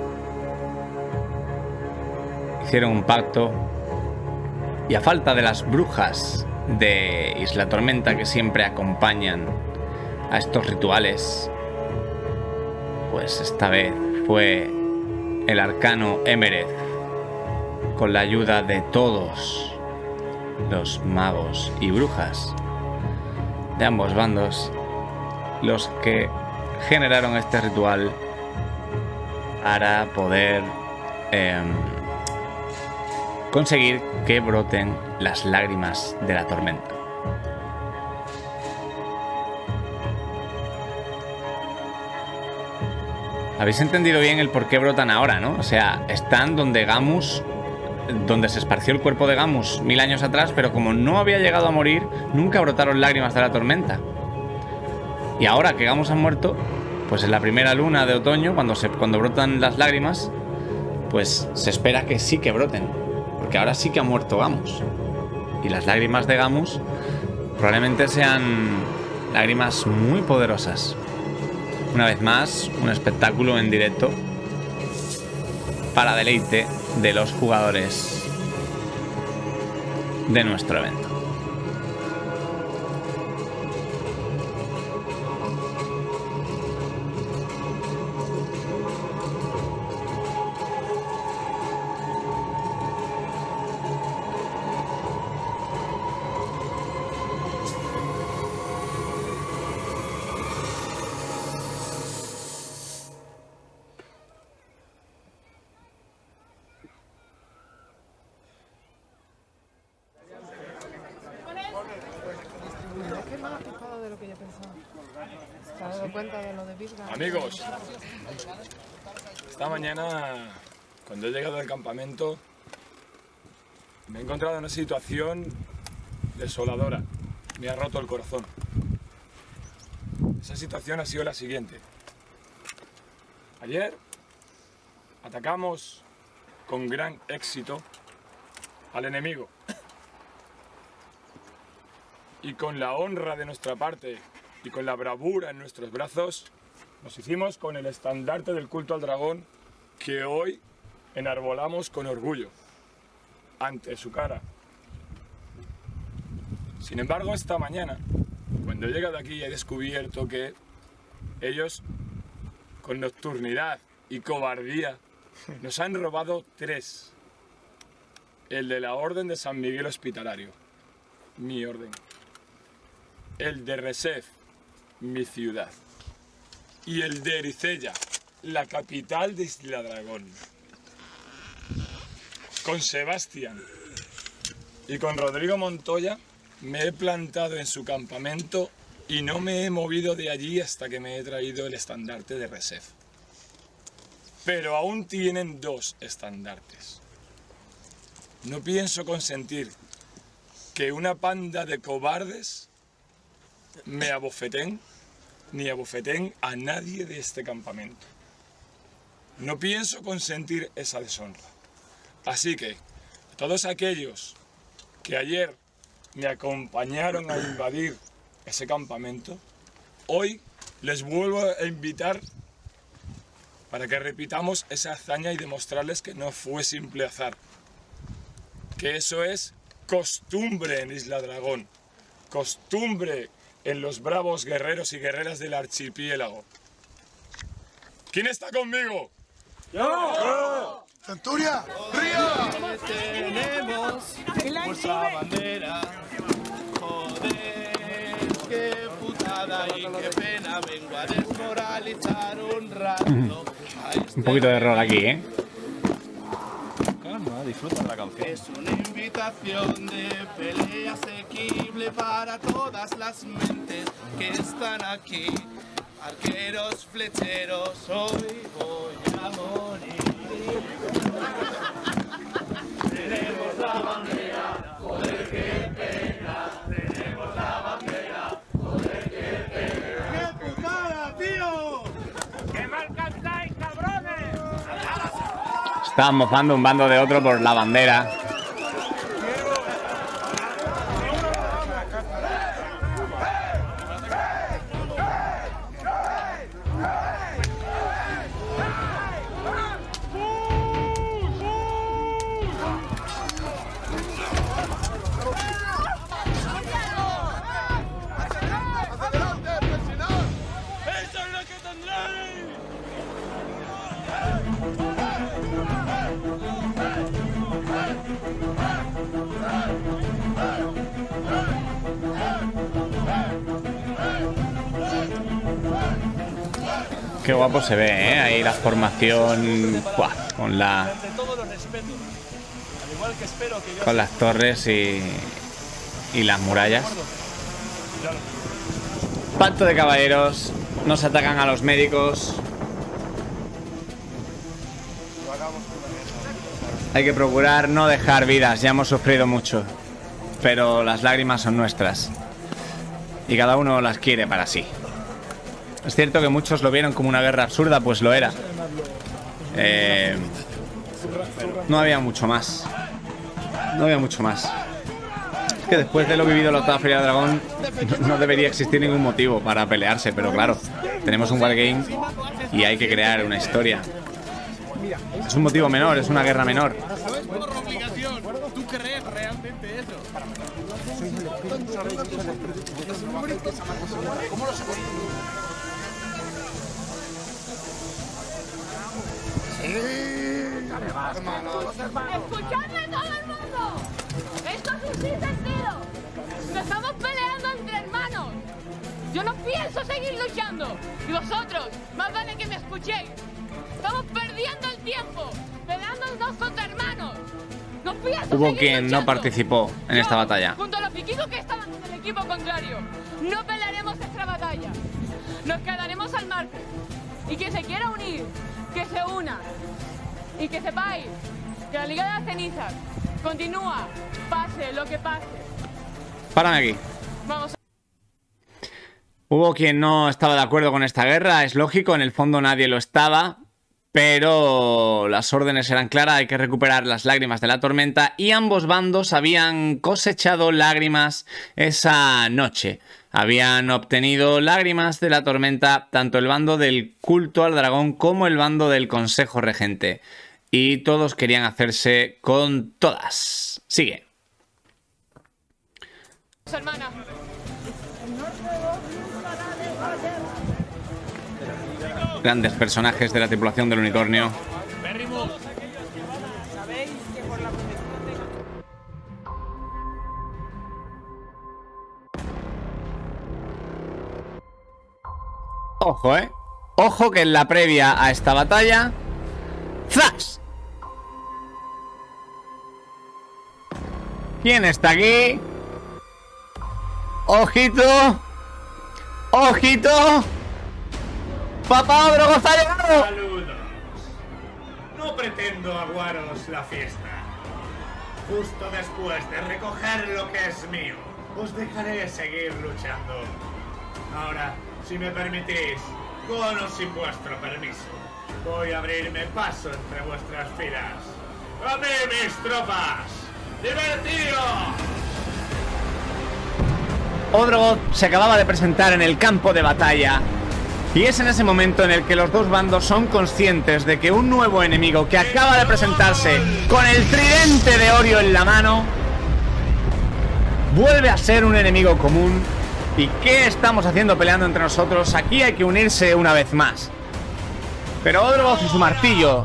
Hicieron un pacto y, a falta de las brujas de Isla Tormenta que siempre acompañan a estos rituales, pues esta vez fue el arcano Emereth, con la ayuda de todos los magos y brujas de ambos bandos, los que generaron este ritual para poder eh, conseguir que broten las lágrimas de la tormenta. Habéis entendido bien el por qué brotan ahora, ¿no? O sea, están donde Gamus, donde se esparció el cuerpo de Gamus mil años atrás, pero como no había llegado a morir, nunca brotaron lágrimas de la tormenta. Y ahora que Gamus ha muerto, pues en la primera luna de otoño, cuando, se, cuando brotan las lágrimas, pues se espera que sí que broten, porque ahora sí que ha muerto Gamus. Y las lágrimas de Gamus probablemente sean lágrimas muy poderosas. Una vez más, un espectáculo en directo para deleite de los jugadores. de nuestro evento. Amigos, esta mañana, cuando he llegado al campamento, me he encontrado en una situación desoladora. Me ha roto el corazón. Esa situación ha sido la siguiente. Ayer atacamos con gran éxito al enemigo. Y con la honra de nuestra parte y con la bravura en nuestros brazos, nos hicimos con el estandarte del culto al dragón que hoy enarbolamos con orgullo ante su cara. Sin embargo, esta mañana, cuando he llegado aquí, he descubierto que ellos, con nocturnidad y cobardía, nos han robado tres. El de la Orden de San Miguel Hospitalario, mi orden. El de Resef, mi ciudad. Y el de Ericella, la capital de Isla Dragón. Con Sebastián y con Rodrigo Montoya me he plantado en su campamento y no me he movido de allí hasta que me he traído el estandarte de Resef. Pero aún tienen dos estandartes. No pienso consentir que una panda de cobardes me abofeten ni abofeten a nadie de este campamento. No pienso consentir esa deshonra. Así que, todos aquellos que ayer me acompañaron a invadir ese campamento, hoy les vuelvo a invitar para que repitamos esa hazaña y demostrarles que no fue simple azar. Que eso es costumbre en Isla Dragón. Costumbre en los bravos guerreros y guerreras del archipiélago. ¿Quién está conmigo? ¡Yo! ¡Centuria! ¡Río! Tenemos nuestra bandera. Joder, qué putada y qué pena. Vengo a desmoralizar un rato. Un poquito de error aquí, ¿eh? Calma, disfruta de la canción. Es una invitación de pelea asequible para todas las mentes que están aquí. Arqueros, flecheros, hoy voy a morir. Tenemos la bandera, joder, qué pena. Tenemos la bandera, joder, qué pena. ¡Qué putada, tío! ¡Que mal cantáis, cabrones! Estaban mofando un bando de otro por la bandera. Qué guapo se ve, ¿eh? Ahí la formación. ¡Buah! Con la. Con las torres y. Y las murallas. Pacto de caballeros. Nos atacan a los médicos. Hay que procurar no dejar vidas. Ya hemos sufrido mucho. Pero las lágrimas son nuestras. Y cada uno las quiere para sí. Es cierto que muchos lo vieron como una guerra absurda, pues lo era. Eh, no había mucho más. No había mucho más. Es que después de lo vivido en la octava Feria del Dragón, no debería existir ningún motivo para pelearse, pero claro, tenemos un wargame y hay que crear una historia. Es un motivo menor, es una guerra menor. ¿Sabes por obligación? ¿Tú crees realmente eso? ¿Cómo lo sabéis? ¡Escuchadme todo el mundo! ¡Esto es un sinsentido! ¡Nos estamos peleando entre hermanos! ¡Yo no pienso seguir luchando! ¡Y vosotros! ¡Más vale que me escuchéis! ¡Estamos perdiendo el tiempo! ¡Peleándonos contra hermanos! ¡No pienso Hubo seguir quien luchando! no participó en esta batalla. Junto a los vikingos que estaban en el equipo contrario, no pelearemos esta batalla. Nos quedaremos al margen. Y quien se quiera unir, que se una. Y que sepáis que la Liga de las Cenizas continúa, pase lo que pase. Párame aquí. Vamos a... Hubo quien no estaba de acuerdo con esta guerra, es lógico, en el fondo nadie lo estaba, pero las órdenes eran claras, hay que recuperar las lágrimas de la tormenta y ambos bandos habían cosechado lágrimas esa noche. Habían obtenido lágrimas de la tormenta tanto el bando del culto al dragón como el bando del consejo regente. Y todos querían hacerse con todas. Sigue. Hermana. Grandes personajes de la tripulación del unicornio. Ojo, eh. Ojo que en la previa a esta batalla... ¡Zas! ¿Quién está aquí? ¡Ojito! ¡Ojito! ¡Papá Odrogoz ha llegado! Saludos. No pretendo aguaros la fiesta. Justo después de recoger lo que es mío, os dejaré seguir luchando. Ahora, si me permitís, con o sin vuestro permiso, voy a abrirme paso entre vuestras filas. ¡A mí, mis tropas! ¡Divertido! Odrogoz se acababa de presentar en el campo de batalla. Y es en ese momento en el que los dos bandos son conscientes de que un nuevo enemigo que acaba de presentarse con el tridente de Orio en la mano vuelve a ser un enemigo común. ¿Y qué estamos haciendo peleando entre nosotros? Aquí hay que unirse una vez más. Pero Odrogoz y su martillo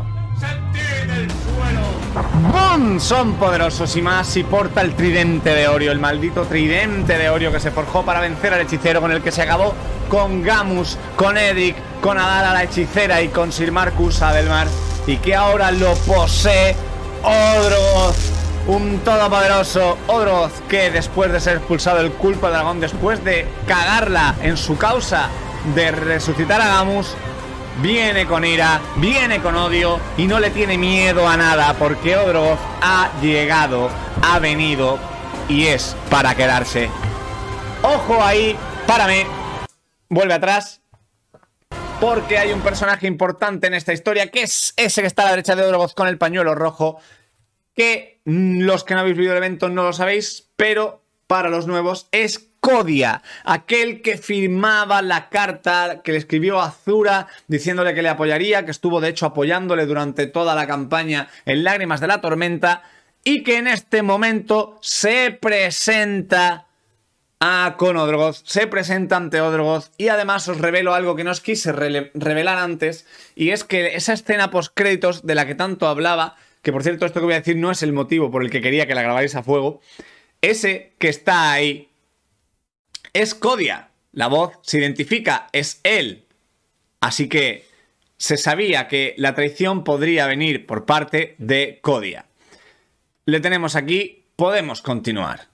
¡bum! Son poderosos y más si porta el tridente de Orio, el maldito tridente de Orio que se forjó para vencer al hechicero, con el que se acabó con Gamus, con Edric, con Adara la hechicera y con Sir Marcus Adelmar, y que ahora lo posee Odrogoz, un todopoderoso Odrogoz que después de ser expulsado del culto al dragón, después de cagarla en su causa de resucitar a Gamus, viene con ira, viene con odio y no le tiene miedo a nada, porque Odrogoz ha llegado, ha venido y es para quedarse. Ojo ahí, párame, vuelve atrás, porque hay un personaje importante en esta historia, que es ese que está a la derecha de Odrogoz con el pañuelo rojo, que los que no habéis visto el evento no lo sabéis, pero para los nuevos es Codia, aquel que firmaba la carta que le escribió a Azura diciéndole que le apoyaría, que estuvo de hecho apoyándole durante toda la campaña en Lágrimas de la Tormenta, y que en este momento se presenta a con Odrogoz, se presenta ante Odrogoz, y además os revelo algo que no os quise re revelar antes, y es que esa escena postcréditos de la que tanto hablaba, que por cierto esto que voy a decir no es el motivo por el que quería que la grabáis a fuego, ese que está ahí es Codia. La voz se identifica, es él. Así que se sabía que la traición podría venir por parte de Codia. Le tenemos aquí, podemos continuar.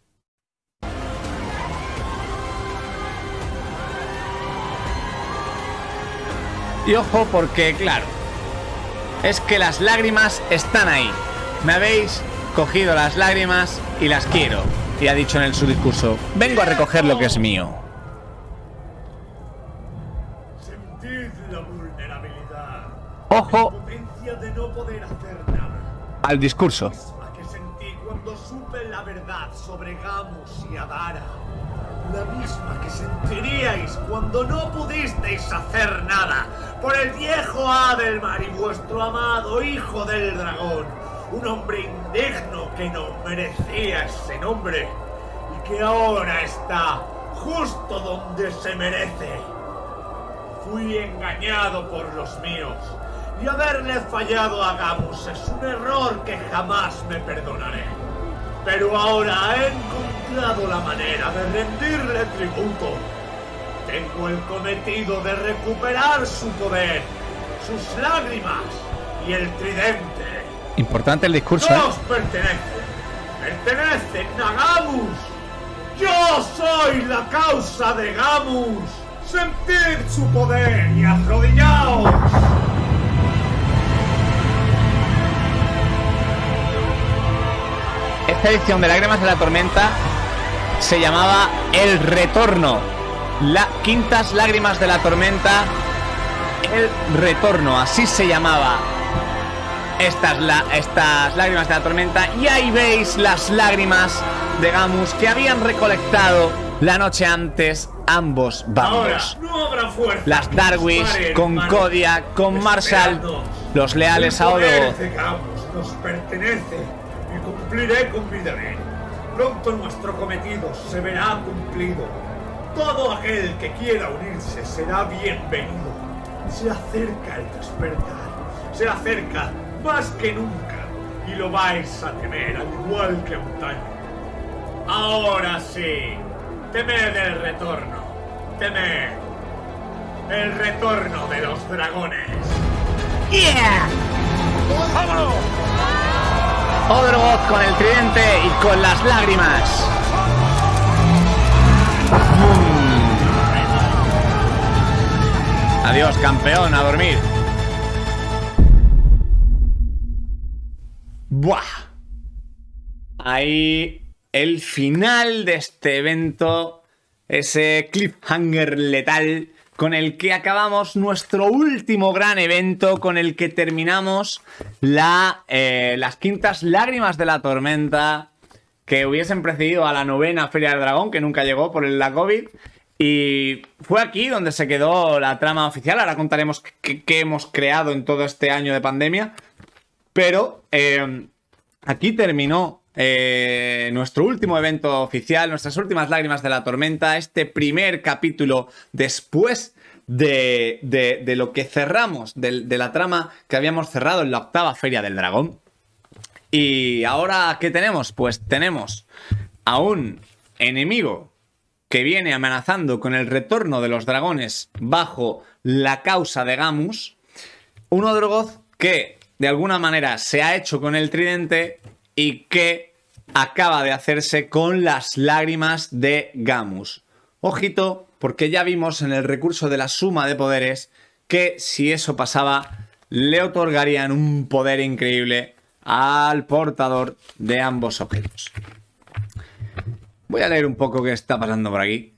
Y ojo porque, claro, es que las lágrimas están ahí. Me habéis cogido las lágrimas y las quiero. Y ha dicho en el su discurso, vengo a recoger lo que es mío. Sentid la vulnerabilidad. Ojo La impotencia de no poder hacer nada. al discurso. La que sentí cuando supe la verdad sobre Gamus y Adara. La misma que sentiríais cuando no pudisteis hacer nada por el viejo Adelmar y vuestro amado hijo del dragón. Un hombre indigno que no merecía ese nombre y que ahora está justo donde se merece. Fui engañado por los míos y haberle fallado a Gamus es un error que jamás me perdonaré. Pero ahora he encontrado la manera de rendirle tributo. Tengo el cometido de recuperar su poder, sus lágrimas y el tridente. Importante el discurso, ¡No ¿eh? os pertenecen! ¡Pertenecen a Gamus! ¡Yo soy la causa de Gamus! ¡Sentid su poder y arrodillaos! Esta edición de Lágrimas de la Tormenta se llamaba El Retorno. La Quintas Lágrimas de la Tormenta, El Retorno, así se llamaba estas, la, estas Lágrimas de la Tormenta. Y ahí veis las lágrimas de Gamus que habían recolectado la noche antes ambos bandos. No habrá fuerza. Las Darwish con Kodia, con Marshall, los leales a Odrogoth. El poder de Gamus nos pertenece y cumpliré con mi deber. Pronto nuestro cometido se verá cumplido. Todo aquel que quiera unirse será bienvenido. Se acerca el despertar, se acerca más que nunca y lo vais a temer al igual que antaño. Ahora sí, temed el retorno, temed el retorno de los dragones. ¡Yeah! ¡Vámonos! Odrogoth con el tridente y con las lágrimas. Adiós, campeón, a dormir. Buah. Ahí el final de este evento, ese cliffhanger letal con el que acabamos nuestro último gran evento, con el que terminamos la, eh, las quintas lágrimas de la tormenta que hubiesen precedido a la novena Feria del Dragón, que nunca llegó por la COVID. Y fue aquí donde se quedó la trama oficial. Ahora contaremos qué, qué hemos creado en todo este año de pandemia. Pero eh, aquí terminó eh, nuestro último evento oficial, nuestras últimas lágrimas de la tormenta. Este primer capítulo después de, de, de lo que cerramos, de, de la trama que habíamos cerrado en la octava Feria del Dragón. Y ahora, ¿qué tenemos? Pues tenemos a un enemigo que viene amenazando con el retorno de los dragones bajo la causa de Gamus. Un Odrogoth que de alguna manera se ha hecho con el tridente y que acaba de hacerse con las lágrimas de Gamus. Ojito, porque ya vimos en el recurso de la suma de poderes que si eso pasaba le otorgarían un poder increíble al portador de ambos objetos. Voy a leer un poco qué está pasando por aquí.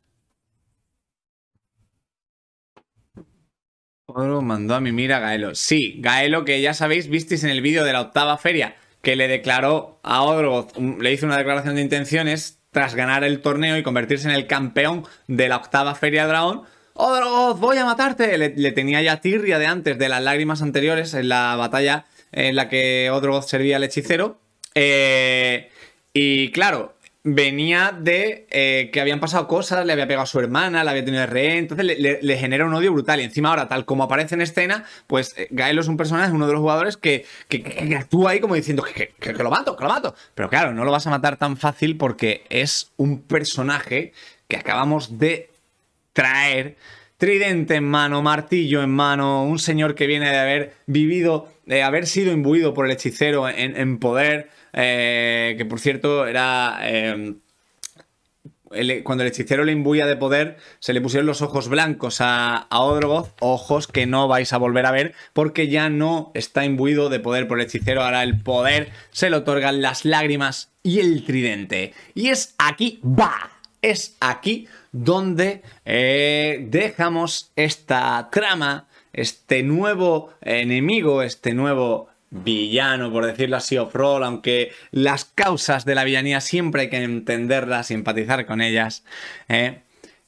Odrogoth mandó a mimir a Gaelo. Sí, Gaelo, que ya sabéis, visteis en el vídeo de la octava feria, que le declaró a Odrogoth, le hizo una declaración de intenciones tras ganar el torneo y convertirse en el campeón de la octava feria de dragón. Odrogoth, voy a matarte. Le, le tenía ya tirria de antes, de las lágrimas anteriores, en la batalla en la que Odrogoth servía al hechicero. Eh, y claro, venía de eh, que habían pasado cosas, le había pegado a su hermana, la había tenido de rehén, entonces le, le, le genera un odio brutal. Y encima ahora, tal como aparece en escena, pues eh, Gaelo es un personaje, uno de los jugadores que, que, que, que actúa ahí como diciendo que, que, que, que lo mato, que lo mato. Pero claro, no lo vas a matar tan fácil porque es un personaje que acabamos de traer, tridente en mano, martillo en mano, un señor que viene de haber vivido, de haber sido imbuido por el hechicero en, en poder. Eh, que por cierto era eh, el, cuando el hechicero le imbuía de poder se le pusieron los ojos blancos a, a Odrogoth, ojos que no vais a volver a ver porque ya no está imbuido de poder por el hechicero. Ahora el poder se le otorgan las lágrimas y el tridente, y es aquí, va, es aquí donde eh, dejamos esta trama, este nuevo enemigo, este nuevo villano, por decirlo así, off-roll, aunque las causas de la villanía siempre hay que entenderlas y empatizar con ellas. ¿eh?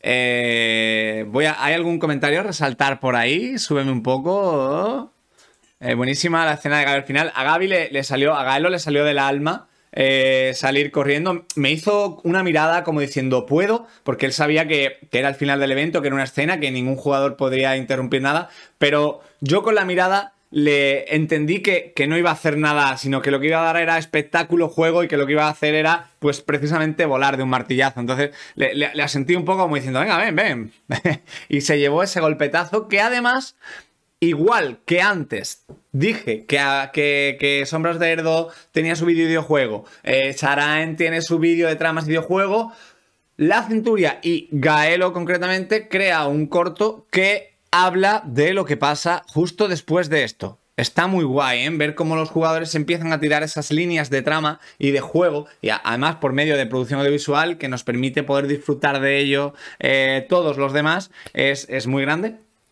Eh, voy a, ¿Hay algún comentario a resaltar por ahí? Súbeme un poco. Eh, buenísima la escena de Gaby al final. A Gaby le, le salió, a Gaelo le salió del alma eh, salir corriendo. Me hizo una mirada como diciendo, ¿puedo? Porque él sabía que, que era el final del evento, que era una escena, que ningún jugador podría interrumpir nada. Pero yo con la mirada le entendí que, que no iba a hacer nada, sino que lo que iba a dar era espectáculo, juego, y que lo que iba a hacer era, pues, precisamente volar de un martillazo. Entonces, le, le, le asentí un poco como diciendo, venga, ven, ven. Y se llevó ese golpetazo que, además, igual que antes dije que, a, que, que Sombras de Erdo tenía su vídeo de videojuego, eh, Charaen tiene su vídeo de tramas de videojuego, La Centuria y Gaelo, concretamente, crea un corto que habla de lo que pasa justo después de esto. Está muy guay, ¿eh? Ver cómo los jugadores empiezan a tirar esas líneas de trama y de juego, y además por medio de producción audiovisual que nos permite poder disfrutar de ello eh, todos los demás, es, es muy grande.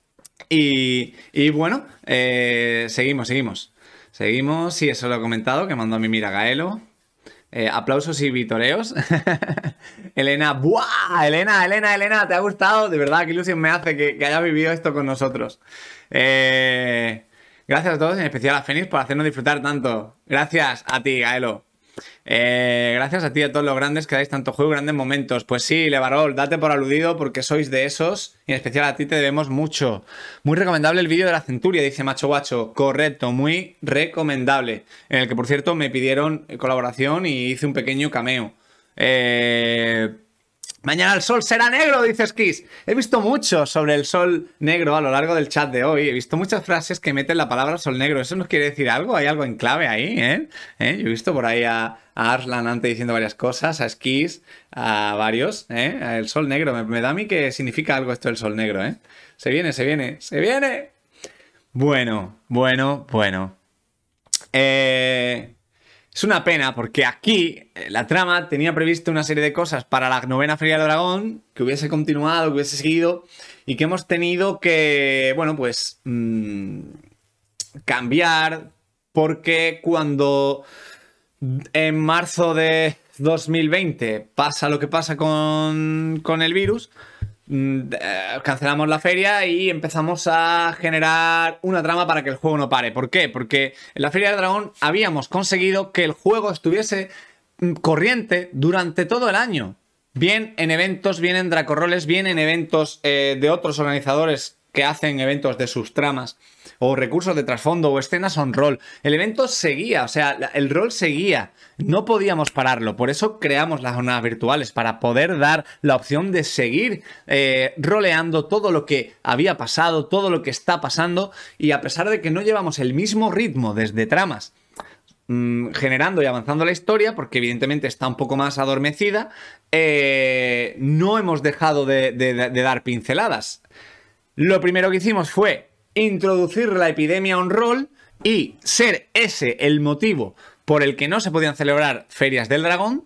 Y, y bueno, eh, seguimos, seguimos. Seguimos, sí, eso lo he comentado, que mandó a mí mira Gaelo. Eh, aplausos y vitoreos. Elena, ¡buah! Elena, Elena, Elena, ¿te ha gustado? De verdad, qué ilusión me hace que, que hayas vivido esto con nosotros. Eh, gracias a todos, en especial a Fénix, por hacernos disfrutar tanto. Gracias a ti, Gaelo. Eh, gracias a ti, a todos los grandes que dais tanto juego y grandes momentos. Pues sí, Levarol, date por aludido porque sois de esos. Y en especial a ti te debemos mucho. Muy recomendable el vídeo de la Centuria, dice Macho Guacho. Correcto, muy recomendable. En el que, por cierto, me pidieron colaboración y hice un pequeño cameo. Eh... Mañana el sol será negro, dice Skis. He visto mucho sobre el sol negro a lo largo del chat de hoy. He visto muchas frases que meten la palabra sol negro. ¿Eso nos quiere decir algo? ¿Hay algo en clave ahí? ¿Eh? ¿Eh? Yo he visto por ahí a, a Arslan antes diciendo varias cosas, a Skis, a varios. ¿Eh? El sol negro. Me, me da a mí que significa algo esto del sol negro. ¿Eh? Se viene, se viene, se viene. Bueno, bueno, bueno. Eh... Es una pena porque aquí eh, la trama tenía previsto una serie de cosas para la novena Feria del Dragón que hubiese continuado, que hubiese seguido y que hemos tenido que, bueno, pues mmm, cambiar porque cuando en marzo de dos mil veinte pasa lo que pasa con, con el virus, cancelamos la feria y empezamos a generar una trama para que el juego no pare. ¿Por qué? Porque en la Feria del Dragón habíamos conseguido que el juego estuviese corriente durante todo el año. Bien en eventos, bien en Dracorroles, bien en eventos eh, de otros organizadores que hacen eventos de sus tramas, o recursos de trasfondo, o escenas on roll. El evento seguía, o sea, el rol seguía. No podíamos pararlo. Por eso creamos las jornadas virtuales, para poder dar la opción de seguir eh, roleando todo lo que había pasado, todo lo que está pasando, y a pesar de que no llevamos el mismo ritmo desde tramas, mmm, generando y avanzando la historia, porque evidentemente está un poco más adormecida, eh, no hemos dejado de, de, de dar pinceladas. Lo primero que hicimos fue introducir la epidemia on roll y ser ese el motivo por el que no se podían celebrar ferias del dragón.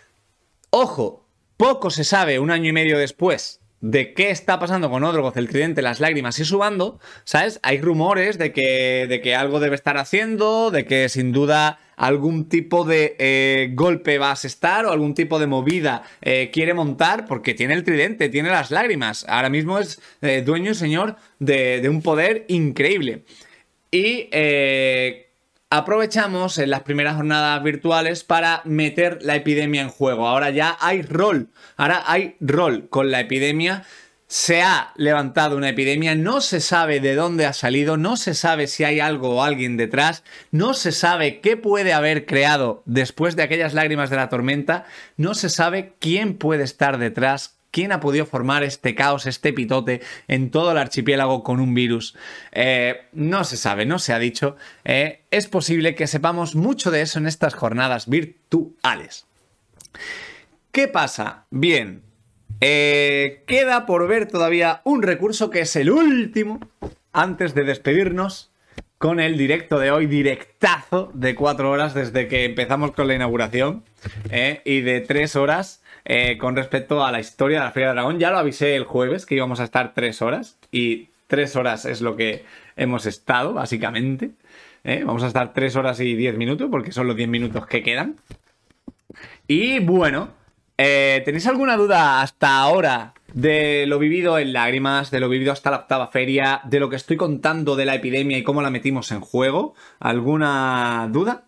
Ojo, poco se sabe un año y medio después de qué está pasando con Odrogoth, el Tridente, las Lágrimas y su bando, ¿sabes? Hay rumores de que, de que algo debe estar haciendo, de que sin duda algún tipo de eh, golpe va a asestar o algún tipo de movida eh, quiere montar, porque tiene el Tridente, tiene las Lágrimas. Ahora mismo es eh, dueño y señor de, de un poder increíble. Y eh, aprovechamos en las primeras jornadas virtuales para meter la epidemia en juego. Ahora ya hay rol, ahora hay rol con la epidemia. Se ha levantado una epidemia, no se sabe de dónde ha salido, no se sabe si hay algo o alguien detrás, no se sabe qué puede haber creado después de aquellas lágrimas de la tormenta, no se sabe quién puede estar detrás, quién ha podido formar este caos, este pitote en todo el archipiélago con un virus. Eh, no se sabe, no se ha dicho. Eh, es posible que sepamos mucho de eso en estas jornadas virtuales. ¿Qué pasa? Bien. Eh, queda por ver todavía un recurso que es el último antes de despedirnos con el directo de hoy, directazo de cuatro horas desde que empezamos con la inauguración eh, y de tres horas eh, con respecto a la historia de la Feria del Dragón. Ya lo avisé el jueves que íbamos a estar tres horas y tres horas es lo que hemos estado básicamente. Eh, vamos a estar tres horas y diez minutos porque son los diez minutos que quedan. Y bueno... Eh, ¿tenéis alguna duda hasta ahora de lo vivido en Lágrimas, de lo vivido hasta la octava feria, de lo que estoy contando de la epidemia y cómo la metimos en juego. ¿Alguna duda?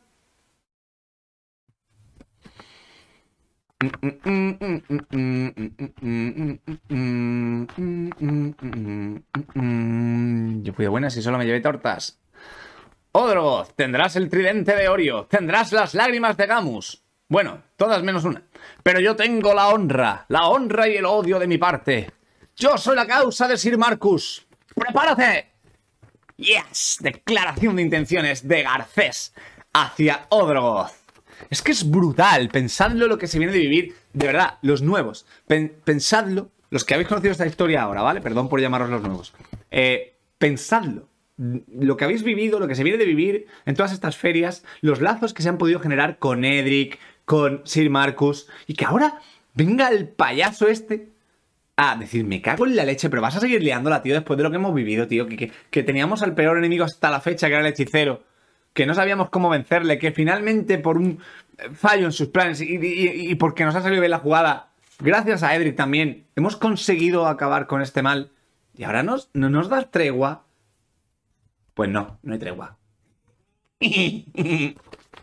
Yo fui de buenas y solo me llevé tortas. Odrogoth, tendrás el tridente de Orio, tendrás las lágrimas de Gamus. Bueno, todas menos una. Pero yo tengo la honra, la honra y el odio de mi parte. Yo soy la causa de Sir Marcus. ¡Prepárate! ¡Yes! Declaración de intenciones de Garcés hacia Odrogoth. Es que es brutal. Pensadlo lo que se viene de vivir. De verdad, los nuevos. Pen pensadlo. Los que habéis conocido esta historia ahora, ¿vale? Perdón por llamaros los nuevos. Eh, pensadlo. Lo que habéis vivido, lo que se viene de vivir en todas estas ferias, los lazos que se han podido generar con Edric, con Sir Marcus, y que ahora venga el payaso este a decir, me cago en la leche, pero vas a seguir liándola, tío, después de lo que hemos vivido, tío, que, que, que teníamos al peor enemigo hasta la fecha, que era el hechicero, que no sabíamos cómo vencerle, que finalmente por un fallo en sus planes y, y, y porque nos ha salido bien la jugada, gracias a Edric también, hemos conseguido acabar con este mal, y ahora nos, no nos das tregua. Pues no, no hay tregua. En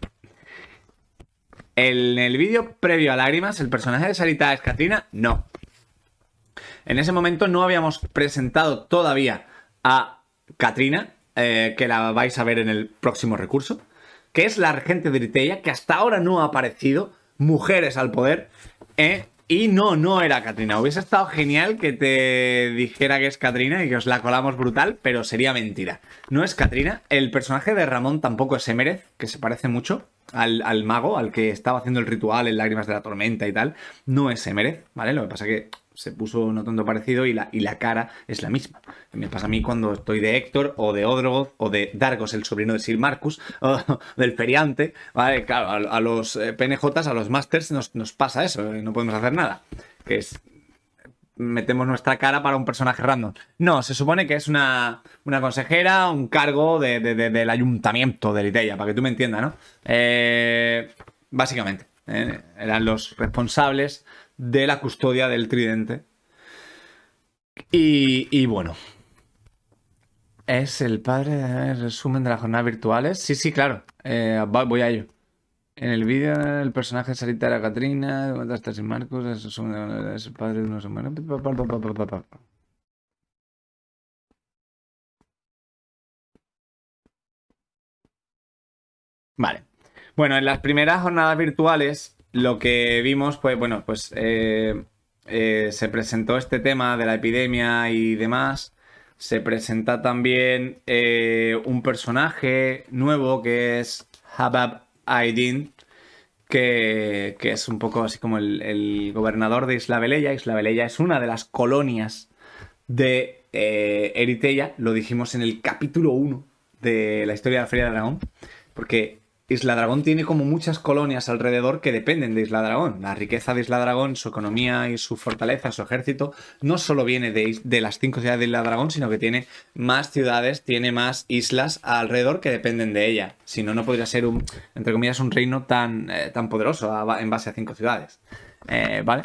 el vídeo previo a Lágrimas, ¿el personaje de Sarita es Katrina? No. En ese momento no habíamos presentado todavía a Katrina, eh, que la vais a ver en el próximo recurso, que es la regente de Eritrea, que hasta ahora no ha aparecido. Mujeres al poder. Eh, y no, no era Katrina. Hubiese estado genial que te dijera que es Katrina y que os la colamos brutal, pero sería mentira. No es Katrina. El personaje de Ramón tampoco es Emereth, que se parece mucho al, al mago, al que estaba haciendo el ritual en Lágrimas de la Tormenta y tal. No es Emereth, ¿vale? Lo que pasa es que se puso no tanto parecido y la, y la cara es la misma. Me pasa a mí cuando estoy de Héctor o de Odrogoth o de Dargos, el sobrino de Sir Marcus, o del feriante, ¿vale? Claro, a, a los P N Js, a los Masters nos, nos pasa eso, no podemos hacer nada. Que es... metemos nuestra cara para un personaje random. No, se supone que es una, una consejera, un cargo de, de, de, del ayuntamiento de Eritrea, para que tú me entiendas, ¿no? Eh, básicamente, eh, eran los responsables de la custodia del tridente. Y, y bueno. ¿Es el padre de resumen de las jornadas virtuales? Sí, sí, claro. Eh, voy a ello. En el vídeo, el personaje Sarita era Katrina, hasta Sin Marcos, es el padre de unos humanos. Vale. Bueno, en las primeras jornadas virtuales, lo que vimos, pues bueno, pues eh, eh, se presentó este tema de la epidemia y demás. Se presenta también eh, un personaje nuevo que es Habab Aydin, que, que es un poco así como el, el gobernador de Isla Beleya. Isla Beleya es una de las colonias de eh, Eritrea. Lo dijimos en el capítulo uno de la historia de la Feria de Dragón, porque Isla Dragón tiene como muchas colonias alrededor que dependen de Isla Dragón. La riqueza de Isla Dragón, su economía y su fortaleza, su ejército, no solo viene de, de las cinco ciudades de Isla Dragón, sino que tiene más ciudades, tiene más islas alrededor que dependen de ella. Si no, no podría ser un, entre comillas, un reino tan, eh, tan poderoso a, en base a cinco ciudades. Eh, ¿Vale?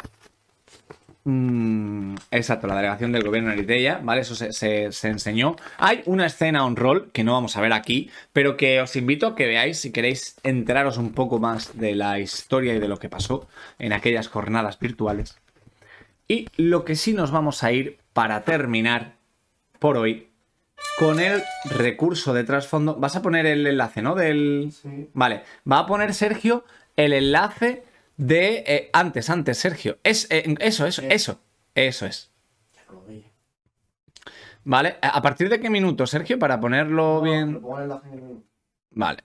Mm, exacto, la delegación del gobierno de Eritrea, ¿vale? Eso se, se, se enseñó. Hay una escena on roll que no vamos a ver aquí, pero que os invito a que veáis si queréis enteraros un poco más de la historia y de lo que pasó en aquellas jornadas virtuales. Y lo que sí nos vamos a ir para terminar por hoy con el recurso de trasfondo. Vas a poner el enlace, ¿no? Del... Sí. Vale, va a poner Sergio el enlace de... Eh, antes, antes, Sergio. Es, eh, eso, eso, eso. Eso es. Vale, ¿a partir de qué minuto, Sergio? Para ponerlo no, bien... Vale.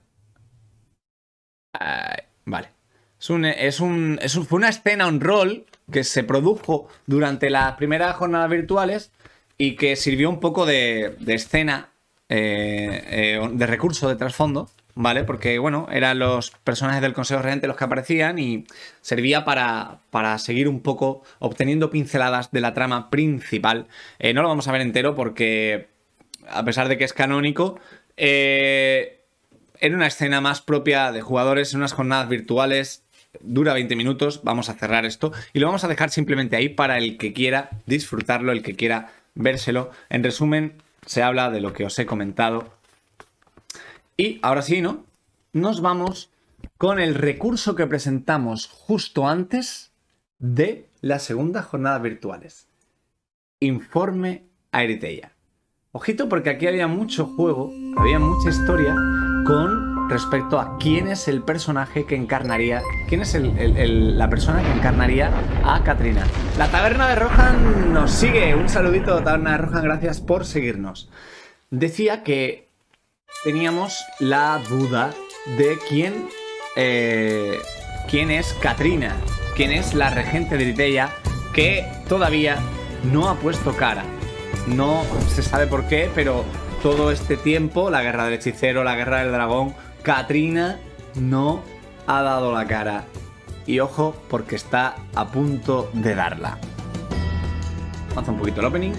Uh, vale. Es un, es un, es un, fue una escena on roll que se produjo durante las primeras jornadas virtuales y que sirvió un poco de, de escena, eh, eh, de recurso de trasfondo. ¿Vale? Porque, bueno, eran los personajes del Consejo Regente los que aparecían y servía para, para seguir un poco obteniendo pinceladas de la trama principal. Eh, no lo vamos a ver entero porque, a pesar de que es canónico, eh, era una escena más propia de jugadores en unas jornadas virtuales dura veinte minutos, vamos a cerrar esto y lo vamos a dejar simplemente ahí para el que quiera disfrutarlo, el que quiera vérselo. En resumen, se habla de lo que os he comentado. Y ahora sí, ¿no? Nos vamos con el recurso que presentamos justo antes de la segunda jornada virtuales. Informe a Eritella. Ojito, porque aquí había mucho juego, había mucha historia con respecto a quién es el personaje que encarnaría, quién es el, el, el, la persona que encarnaría a Katrina. La Taberna de Rohan nos sigue. Un saludito, Taberna de Rohan, gracias por seguirnos. Decía que teníamos la duda de quién, eh, quién es Katrina, quién es la regente de Eritella, que todavía no ha puesto cara. No se sabe por qué, pero todo este tiempo, la guerra del hechicero, la guerra del dragón, Katrina no ha dado la cara. Y ojo, porque está a punto de darla. Vamos a un poquito el opening.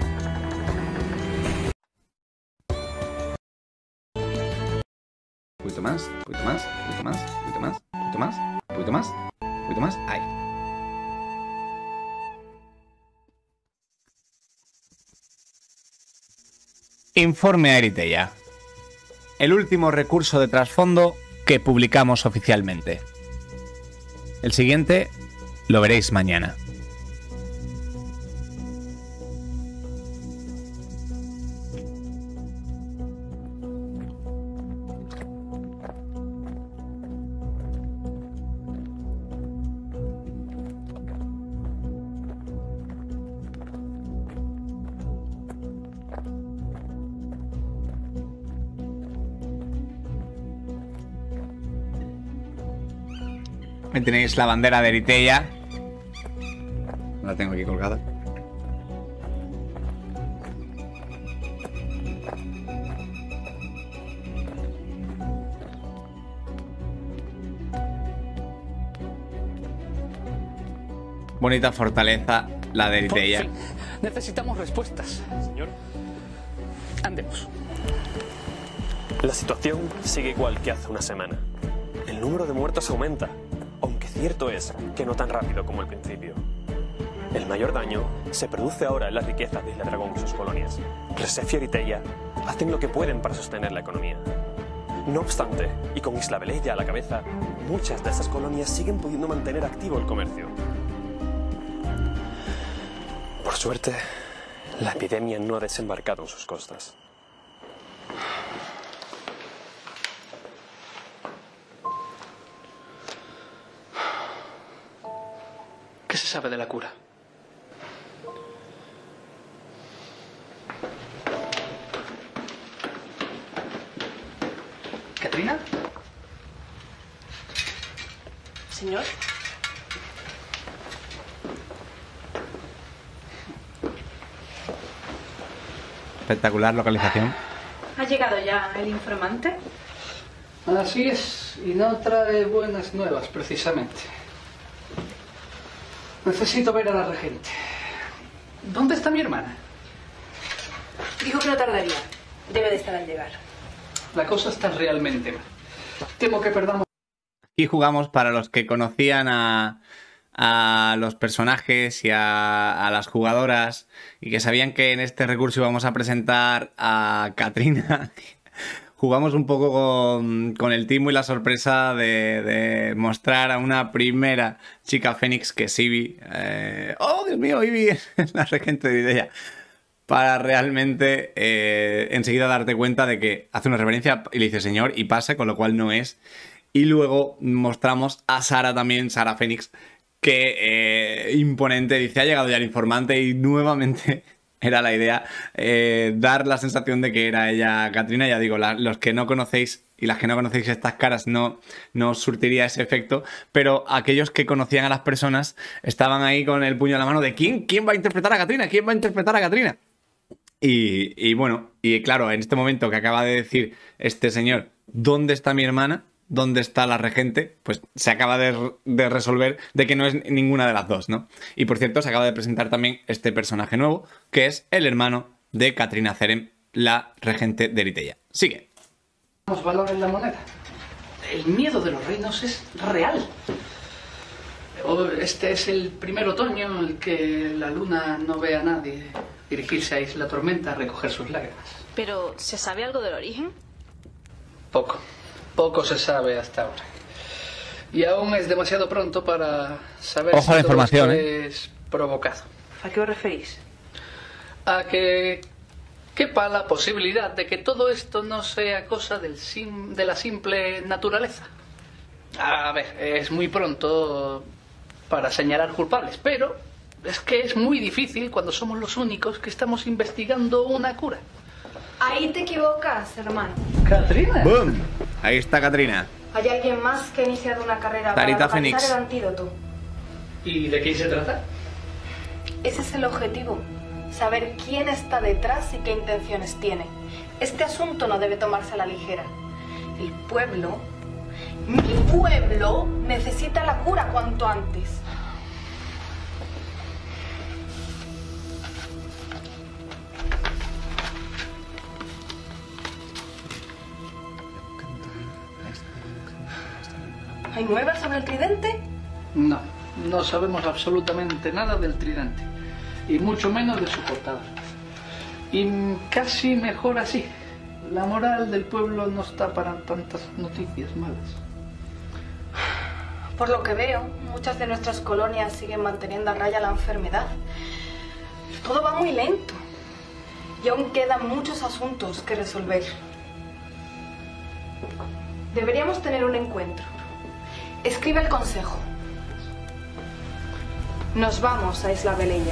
Un poquito más, un poquito más, un poquito más, un poquito más, un poquito más, un poquito más, un poquito más. Ahí. Informe a Eritella. El último recurso de trasfondo que publicamos oficialmente. El siguiente lo veréis mañana. Ahí tenéis la bandera de Eritella. La tengo aquí colgada. Bonita fortaleza la de Eritella. Por fin, necesitamos respuestas. Señor, andemos. La situación sigue igual que hace una semana. El número de muertos aumenta, aunque cierto es que no tan rápido como al principio. El mayor daño se produce ahora en las riquezas de Isla Dragón y sus colonias. Resef y Eritella hacen lo que pueden para sostener la economía. No obstante, y con Isla Beleya a la cabeza, muchas de esas colonias siguen pudiendo mantener activo el comercio. Por suerte, la epidemia no ha desembarcado en sus costas. ¿Qué se sabe de la cura? ¿Katrina? Señor. Espectacular localización. ¿Ha llegado ya el informante? Así es, y no trae buenas nuevas, precisamente. Necesito ver a la regente. ¿Dónde está mi hermana? Dijo que no tardaría. Debe de estar al llegar. La cosa está realmente mal. Temo que perdamos... Y jugamos para los que conocían a, a los personajes y a, a las jugadoras y que sabían que en este recurso íbamos a presentar a Katrina. Jugamos un poco con, con el timo y la sorpresa de, de mostrar a una primera chica Fénix, que es Ivy. Eh, ¡Oh, Dios mío, Ivy! Es la regente de Eritella. Para realmente eh, enseguida darte cuenta de que hace una reverencia y le dice señor y pasa, con lo cual no es. Y luego mostramos a Sara también, Sara Fénix, que eh, imponente, dice ha llegado ya el informante y nuevamente... Era la idea, eh, dar la sensación de que era ella Katrina. Ya digo, la, los que no conocéis y las que no conocéis estas caras no, no os surtiría ese efecto, pero aquellos que conocían a las personas estaban ahí con el puño en la mano de ¿quién, quién va a interpretar a Katrina? ¿Quién va a interpretar a Katrina? Y, y bueno, y claro, en este momento que acaba de decir este señor, ¿dónde está mi hermana? ¿Dónde está la regente? Pues se acaba de, de resolver de que no es ninguna de las dos, ¿no? Y por cierto, se acaba de presentar también este personaje nuevo, que es el hermano de Katrina Cerem, la regente de Eritella. Sigue. Valor en la moneda. El miedo de los reinos es real. Este es el primer otoño en el que la luna no ve a nadie dirigirse a Isla Tormenta a recoger sus lágrimas. Pero, ¿se sabe algo del origen? Poco. Poco se sabe hasta ahora. Y aún es demasiado pronto para saber Ojo si a la todo información, esto ¿eh? es provocado. ¿A qué os referís? A que quepa la posibilidad de que todo esto no sea cosa del sim- de la simple naturaleza. A ver, es muy pronto para señalar culpables, pero es que es muy difícil cuando somos los únicos que estamos investigando una cura. Ahí te equivocas, hermano. ¿Katrina? ¡Boom! Ahí está Katrina. Hay alguien más que ha iniciado una carrera Tarita para localizar Phoenix. el antídoto. ¿Y de qué se trata? Ese es el objetivo. Saber quién está detrás y qué intenciones tiene. Este asunto no debe tomarse a la ligera. El pueblo, mi pueblo, necesita la cura cuanto antes. ¿Hay nuevas sobre el tridente? No, no sabemos absolutamente nada del tridente, y mucho menos de su portador. Y casi mejor así. La moral del pueblo no está para tantas noticias malas. Por lo que veo, muchas de nuestras colonias siguen manteniendo a raya la enfermedad. Todo va muy lento. Y aún quedan muchos asuntos que resolver. Deberíamos tener un encuentro. Escribe el consejo. Nos vamos a Isla Beleya.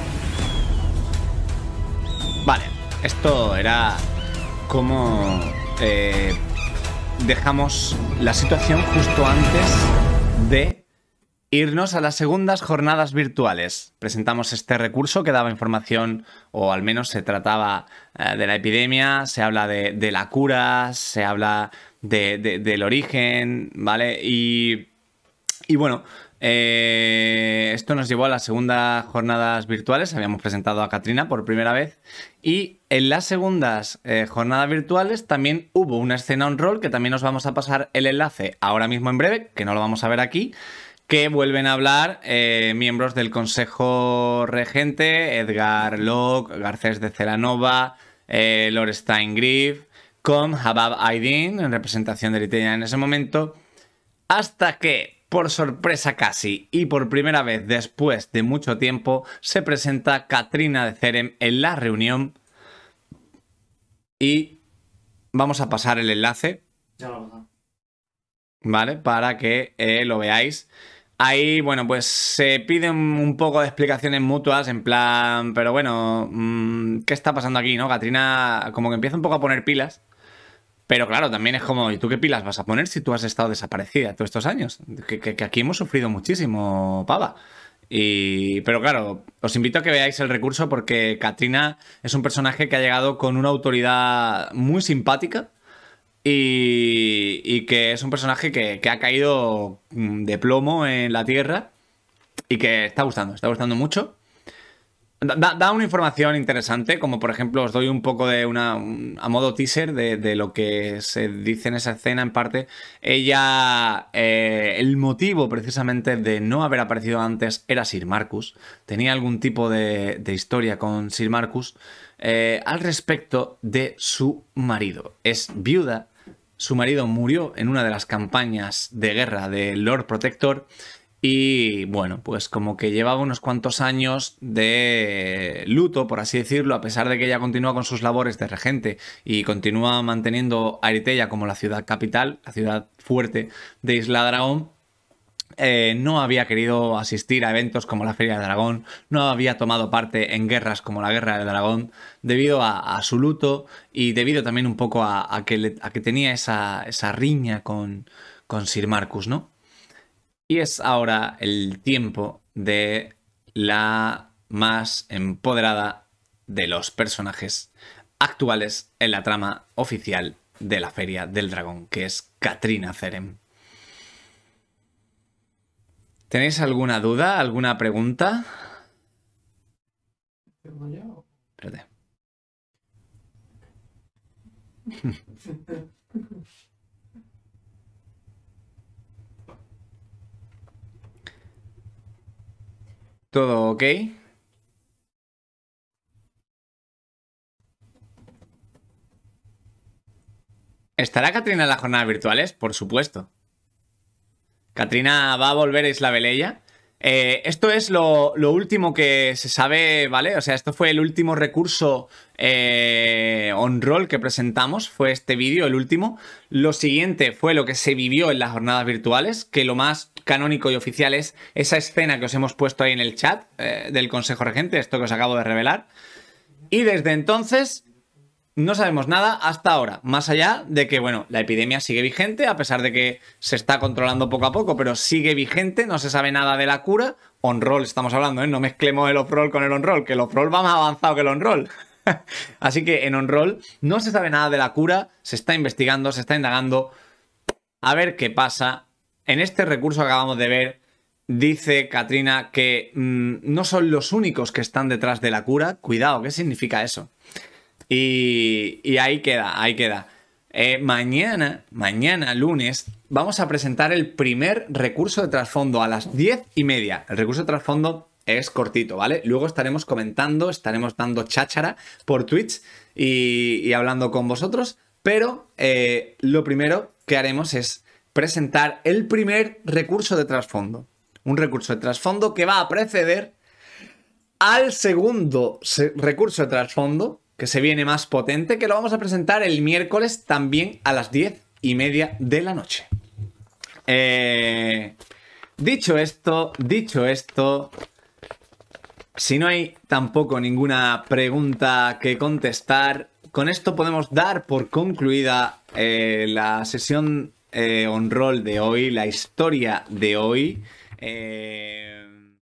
Vale, esto era como eh, dejamos la situación justo antes de irnos a las segundas jornadas virtuales. Presentamos este recurso que daba información, o al menos se trataba eh, de la epidemia, se habla de, de la cura, se habla de, de, del origen, ¿vale? Y, y bueno, eh, esto nos llevó a las segundas jornadas virtuales. Habíamos presentado a Katrina por primera vez. Y en las segundas eh, jornadas virtuales también hubo una escena on roll, que también os vamos a pasar el enlace ahora mismo en breve, que no lo vamos a ver aquí, que vuelven a hablar eh, miembros del Consejo Regente, Edgar Locke, Garcés de Celanova, eh, Lord Steingrief, con Habab Aydin, en representación de Eritrea en ese momento, hasta que, por sorpresa casi, y por primera vez después de mucho tiempo, se presenta Katrina de Cerem en la reunión. Y vamos a pasar el enlace, Ya lo hago. ¿vale? Para que eh, lo veáis. Ahí, bueno, pues se piden un poco de explicaciones mutuas, en plan, pero bueno, mmm, ¿qué está pasando aquí, no? Katrina como que empieza un poco a poner pilas. Pero claro, también es como, ¿y tú qué pilas vas a poner si tú has estado desaparecida todos estos años? Que, que, que aquí hemos sufrido muchísimo, pava. Y, pero claro, os invito a que veáis el recurso porque Katrina es un personaje que ha llegado con una autoridad muy simpática y, y que es un personaje que, que ha caído de plomo en la tierra y que está gustando, está gustando mucho. Da, da una información interesante, como por ejemplo os doy un poco de una, un, a modo teaser de, de lo que se dice en esa escena en parte. Ella, eh, el motivo precisamente de no haber aparecido antes era Sir Marcus. Tenía algún tipo de, de historia con Sir Marcus eh, al respecto de su marido. Es viuda, su marido murió en una de las campañas de guerra del Lord Protector. Y bueno, pues como que llevaba unos cuantos años de luto, por así decirlo, a pesar de que ella continúa con sus labores de regente y continúa manteniendo a Eritrea como la ciudad capital, la ciudad fuerte de Isla Dragón. Eh, no había querido asistir a eventos como la Feria del Dragón, no había tomado parte en guerras como la Guerra del Dragón, debido a, a su luto y debido también un poco a, a, que, le, a que tenía esa, esa riña con, con Sir Marcus, ¿no? Y es ahora el tiempo de la más empoderada de los personajes actuales en la trama oficial de la Feria del Dragón, que es Katrina Cerem. ¿Tenéis alguna duda, alguna pregunta? Espérate. Todo ok. ¿Estará Catrina en las jornadas virtuales? Por supuesto. Catrina va a volver a Isla Velella. Eh, esto es lo, lo último que se sabe, ¿vale? O sea, esto fue el último recurso eh, on-roll que presentamos. Fue este vídeo, el último. Lo siguiente fue lo que se vivió en las jornadas virtuales, que lo más canónico y oficial es esa escena que os hemos puesto ahí en el chat eh, del Consejo Regente, esto que os acabo de revelar. Y desde entonces no sabemos nada hasta ahora, más allá de que, bueno, la epidemia sigue vigente, a pesar de que se está controlando poco a poco, pero sigue vigente, no se sabe nada de la cura. On-roll estamos hablando, ¿eh? No mezclemos el off-roll con el on-roll, que el off-roll va más avanzado que el on-roll. Así que en on-roll no se sabe nada de la cura, se está investigando, se está indagando. A ver qué pasa. En este recurso que acabamos de ver, dice Catrina que mmm, no son los únicos que están detrás de la cura. Cuidado, ¿qué significa eso? Y, y ahí queda, ahí queda. Eh, mañana, mañana lunes, vamos a presentar el primer recurso de trasfondo a las diez y media. El recurso de trasfondo es cortito, ¿vale? Luego estaremos comentando, estaremos dando cháchara por Twitch y, y hablando con vosotros. Pero eh, lo primero que haremos es presentar el primer recurso de trasfondo. Un recurso de trasfondo que va a preceder al segundo recurso de trasfondo, que se viene más potente, que lo vamos a presentar el miércoles también a las diez y media de la noche. Eh, dicho esto, dicho esto, si no hay tampoco ninguna pregunta que contestar, con esto podemos dar por concluida eh, la sesión eh, on-roll de hoy, la historia de hoy. Eh,